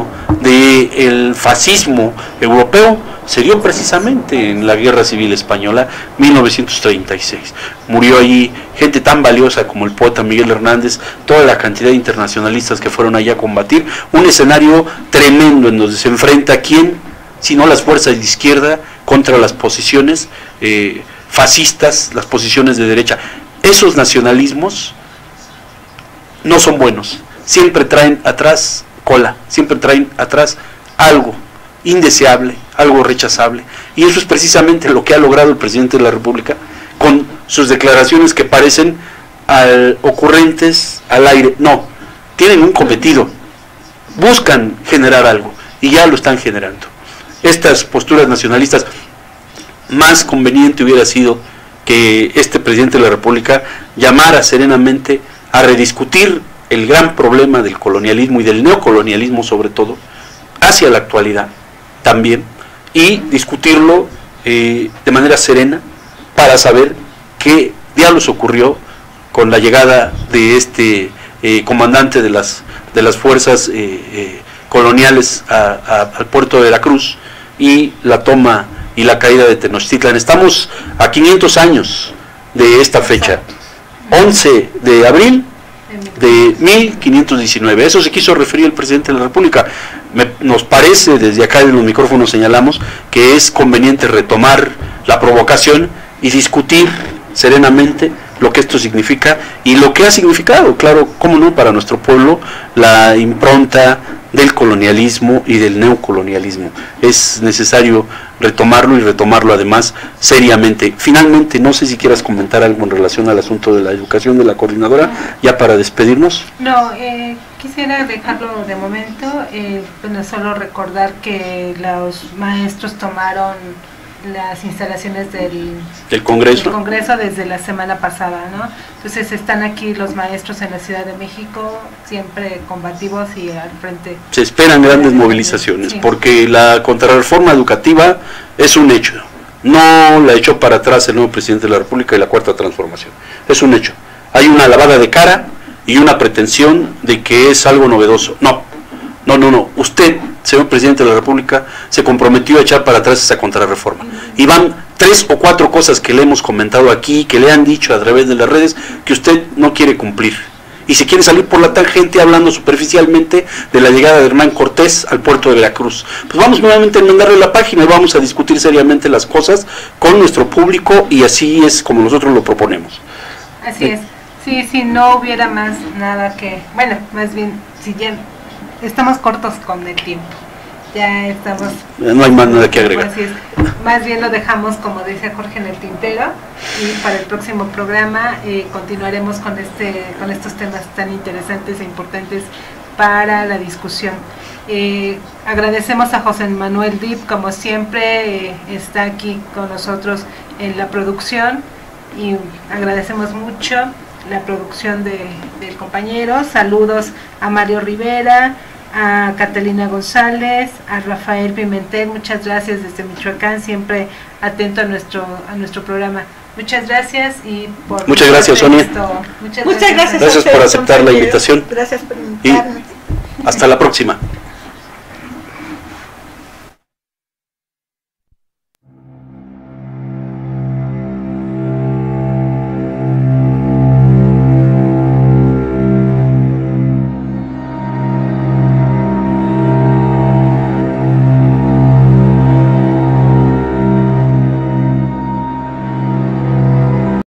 del fascismo europeo se dio precisamente en la Guerra Civil Española, mil novecientos treinta y seis. Murió allí gente tan valiosa como el poeta Miguel Hernández, toda la cantidad de internacionalistas que fueron allá a combatir, un escenario tremendo en donde se enfrenta quién, sino las fuerzas de izquierda contra las posiciones eh, fascistas, las posiciones de derecha. Esos nacionalismos no son buenos, siempre traen atrás cola, siempre traen atrás algo indeseable, algo rechazable, y eso es precisamente lo que ha logrado el presidente de la República con sus declaraciones que parecen al, ocurrentes al aire. No, tienen un cometido, buscan generar algo y ya lo están generando. Estas posturas nacionalistas, más conveniente hubiera sido que este presidente de la República llamara serenamente a rediscutir el gran problema del colonialismo y del neocolonialismo, sobre todo hacia la actualidad también, y discutirlo eh, de manera serena para saber qué diablos ocurrió con la llegada de este eh, comandante de las de las fuerzas eh, eh, coloniales a, a, al puerto de Veracruz y la toma y la caída de Tenochtitlan. Estamos a quinientos años de esta fecha, once de abril de mil quinientos diecinueve. Eso se quiso referir el presidente de la República. Me, nos parece, desde acá en los micrófonos señalamos, que es conveniente retomar la provocación y discutir serenamente lo que esto significa y lo que ha significado, claro, cómo no, para nuestro pueblo, la impronta del colonialismo y del neocolonialismo. Es necesario retomarlo y retomarlo además seriamente. Finalmente, no sé si quieras comentar algo en relación al asunto de la educación de la coordinadora, ya para despedirnos. No, eh, quisiera dejarlo de momento, eh, bueno, solo recordar que los maestros tomaron las instalaciones del, del Congreso. del Congreso desde la semana pasada, ¿no? Entonces están aquí los maestros en la Ciudad de México, siempre combativos y al frente. Se esperan grandes movilizaciones, sí, porque la contrarreforma educativa es un hecho. No la echó para atrás el nuevo presidente de la República y la Cuarta Transformación. Es un hecho. Hay una lavada de cara y una pretensión de que es algo novedoso. No, no, no, no. Usted, señor presidente de la República, se comprometió a echar para atrás esa contrarreforma. Y van tres o cuatro cosas que le hemos comentado aquí, que le han dicho a través de las redes, que usted no quiere cumplir. Y se quiere salir por la tangente hablando superficialmente de la llegada de Hernán Cortés al puerto de Veracruz. Pues vamos nuevamente a enmendarle la página y vamos a discutir seriamente las cosas con nuestro público, y así es como nosotros lo proponemos. Así es. Sí, si no hubiera más nada que... Bueno, más bien, si ya estamos cortos con el tiempo. Ya estamos... No hay más nada que agregar. Así es. Más bien lo dejamos, como dice Jorge, en el tintero, y para el próximo programa eh, continuaremos con este con estos temas tan interesantes e importantes para la discusión. Eh, agradecemos a José Manuel Dip, como siempre, eh, está aquí con nosotros en la producción, y agradecemos mucho la producción de, del compañero. Saludos a Mario Rivera, a Catalina González, a Rafael Pimentel, muchas gracias desde Michoacán, siempre atento a nuestro a nuestro programa. Muchas gracias y por muchas gracias, Sonia. Muchas, muchas gracias, gracias por aceptar la invitación. Gracias por invitarnos. Y hasta la próxima.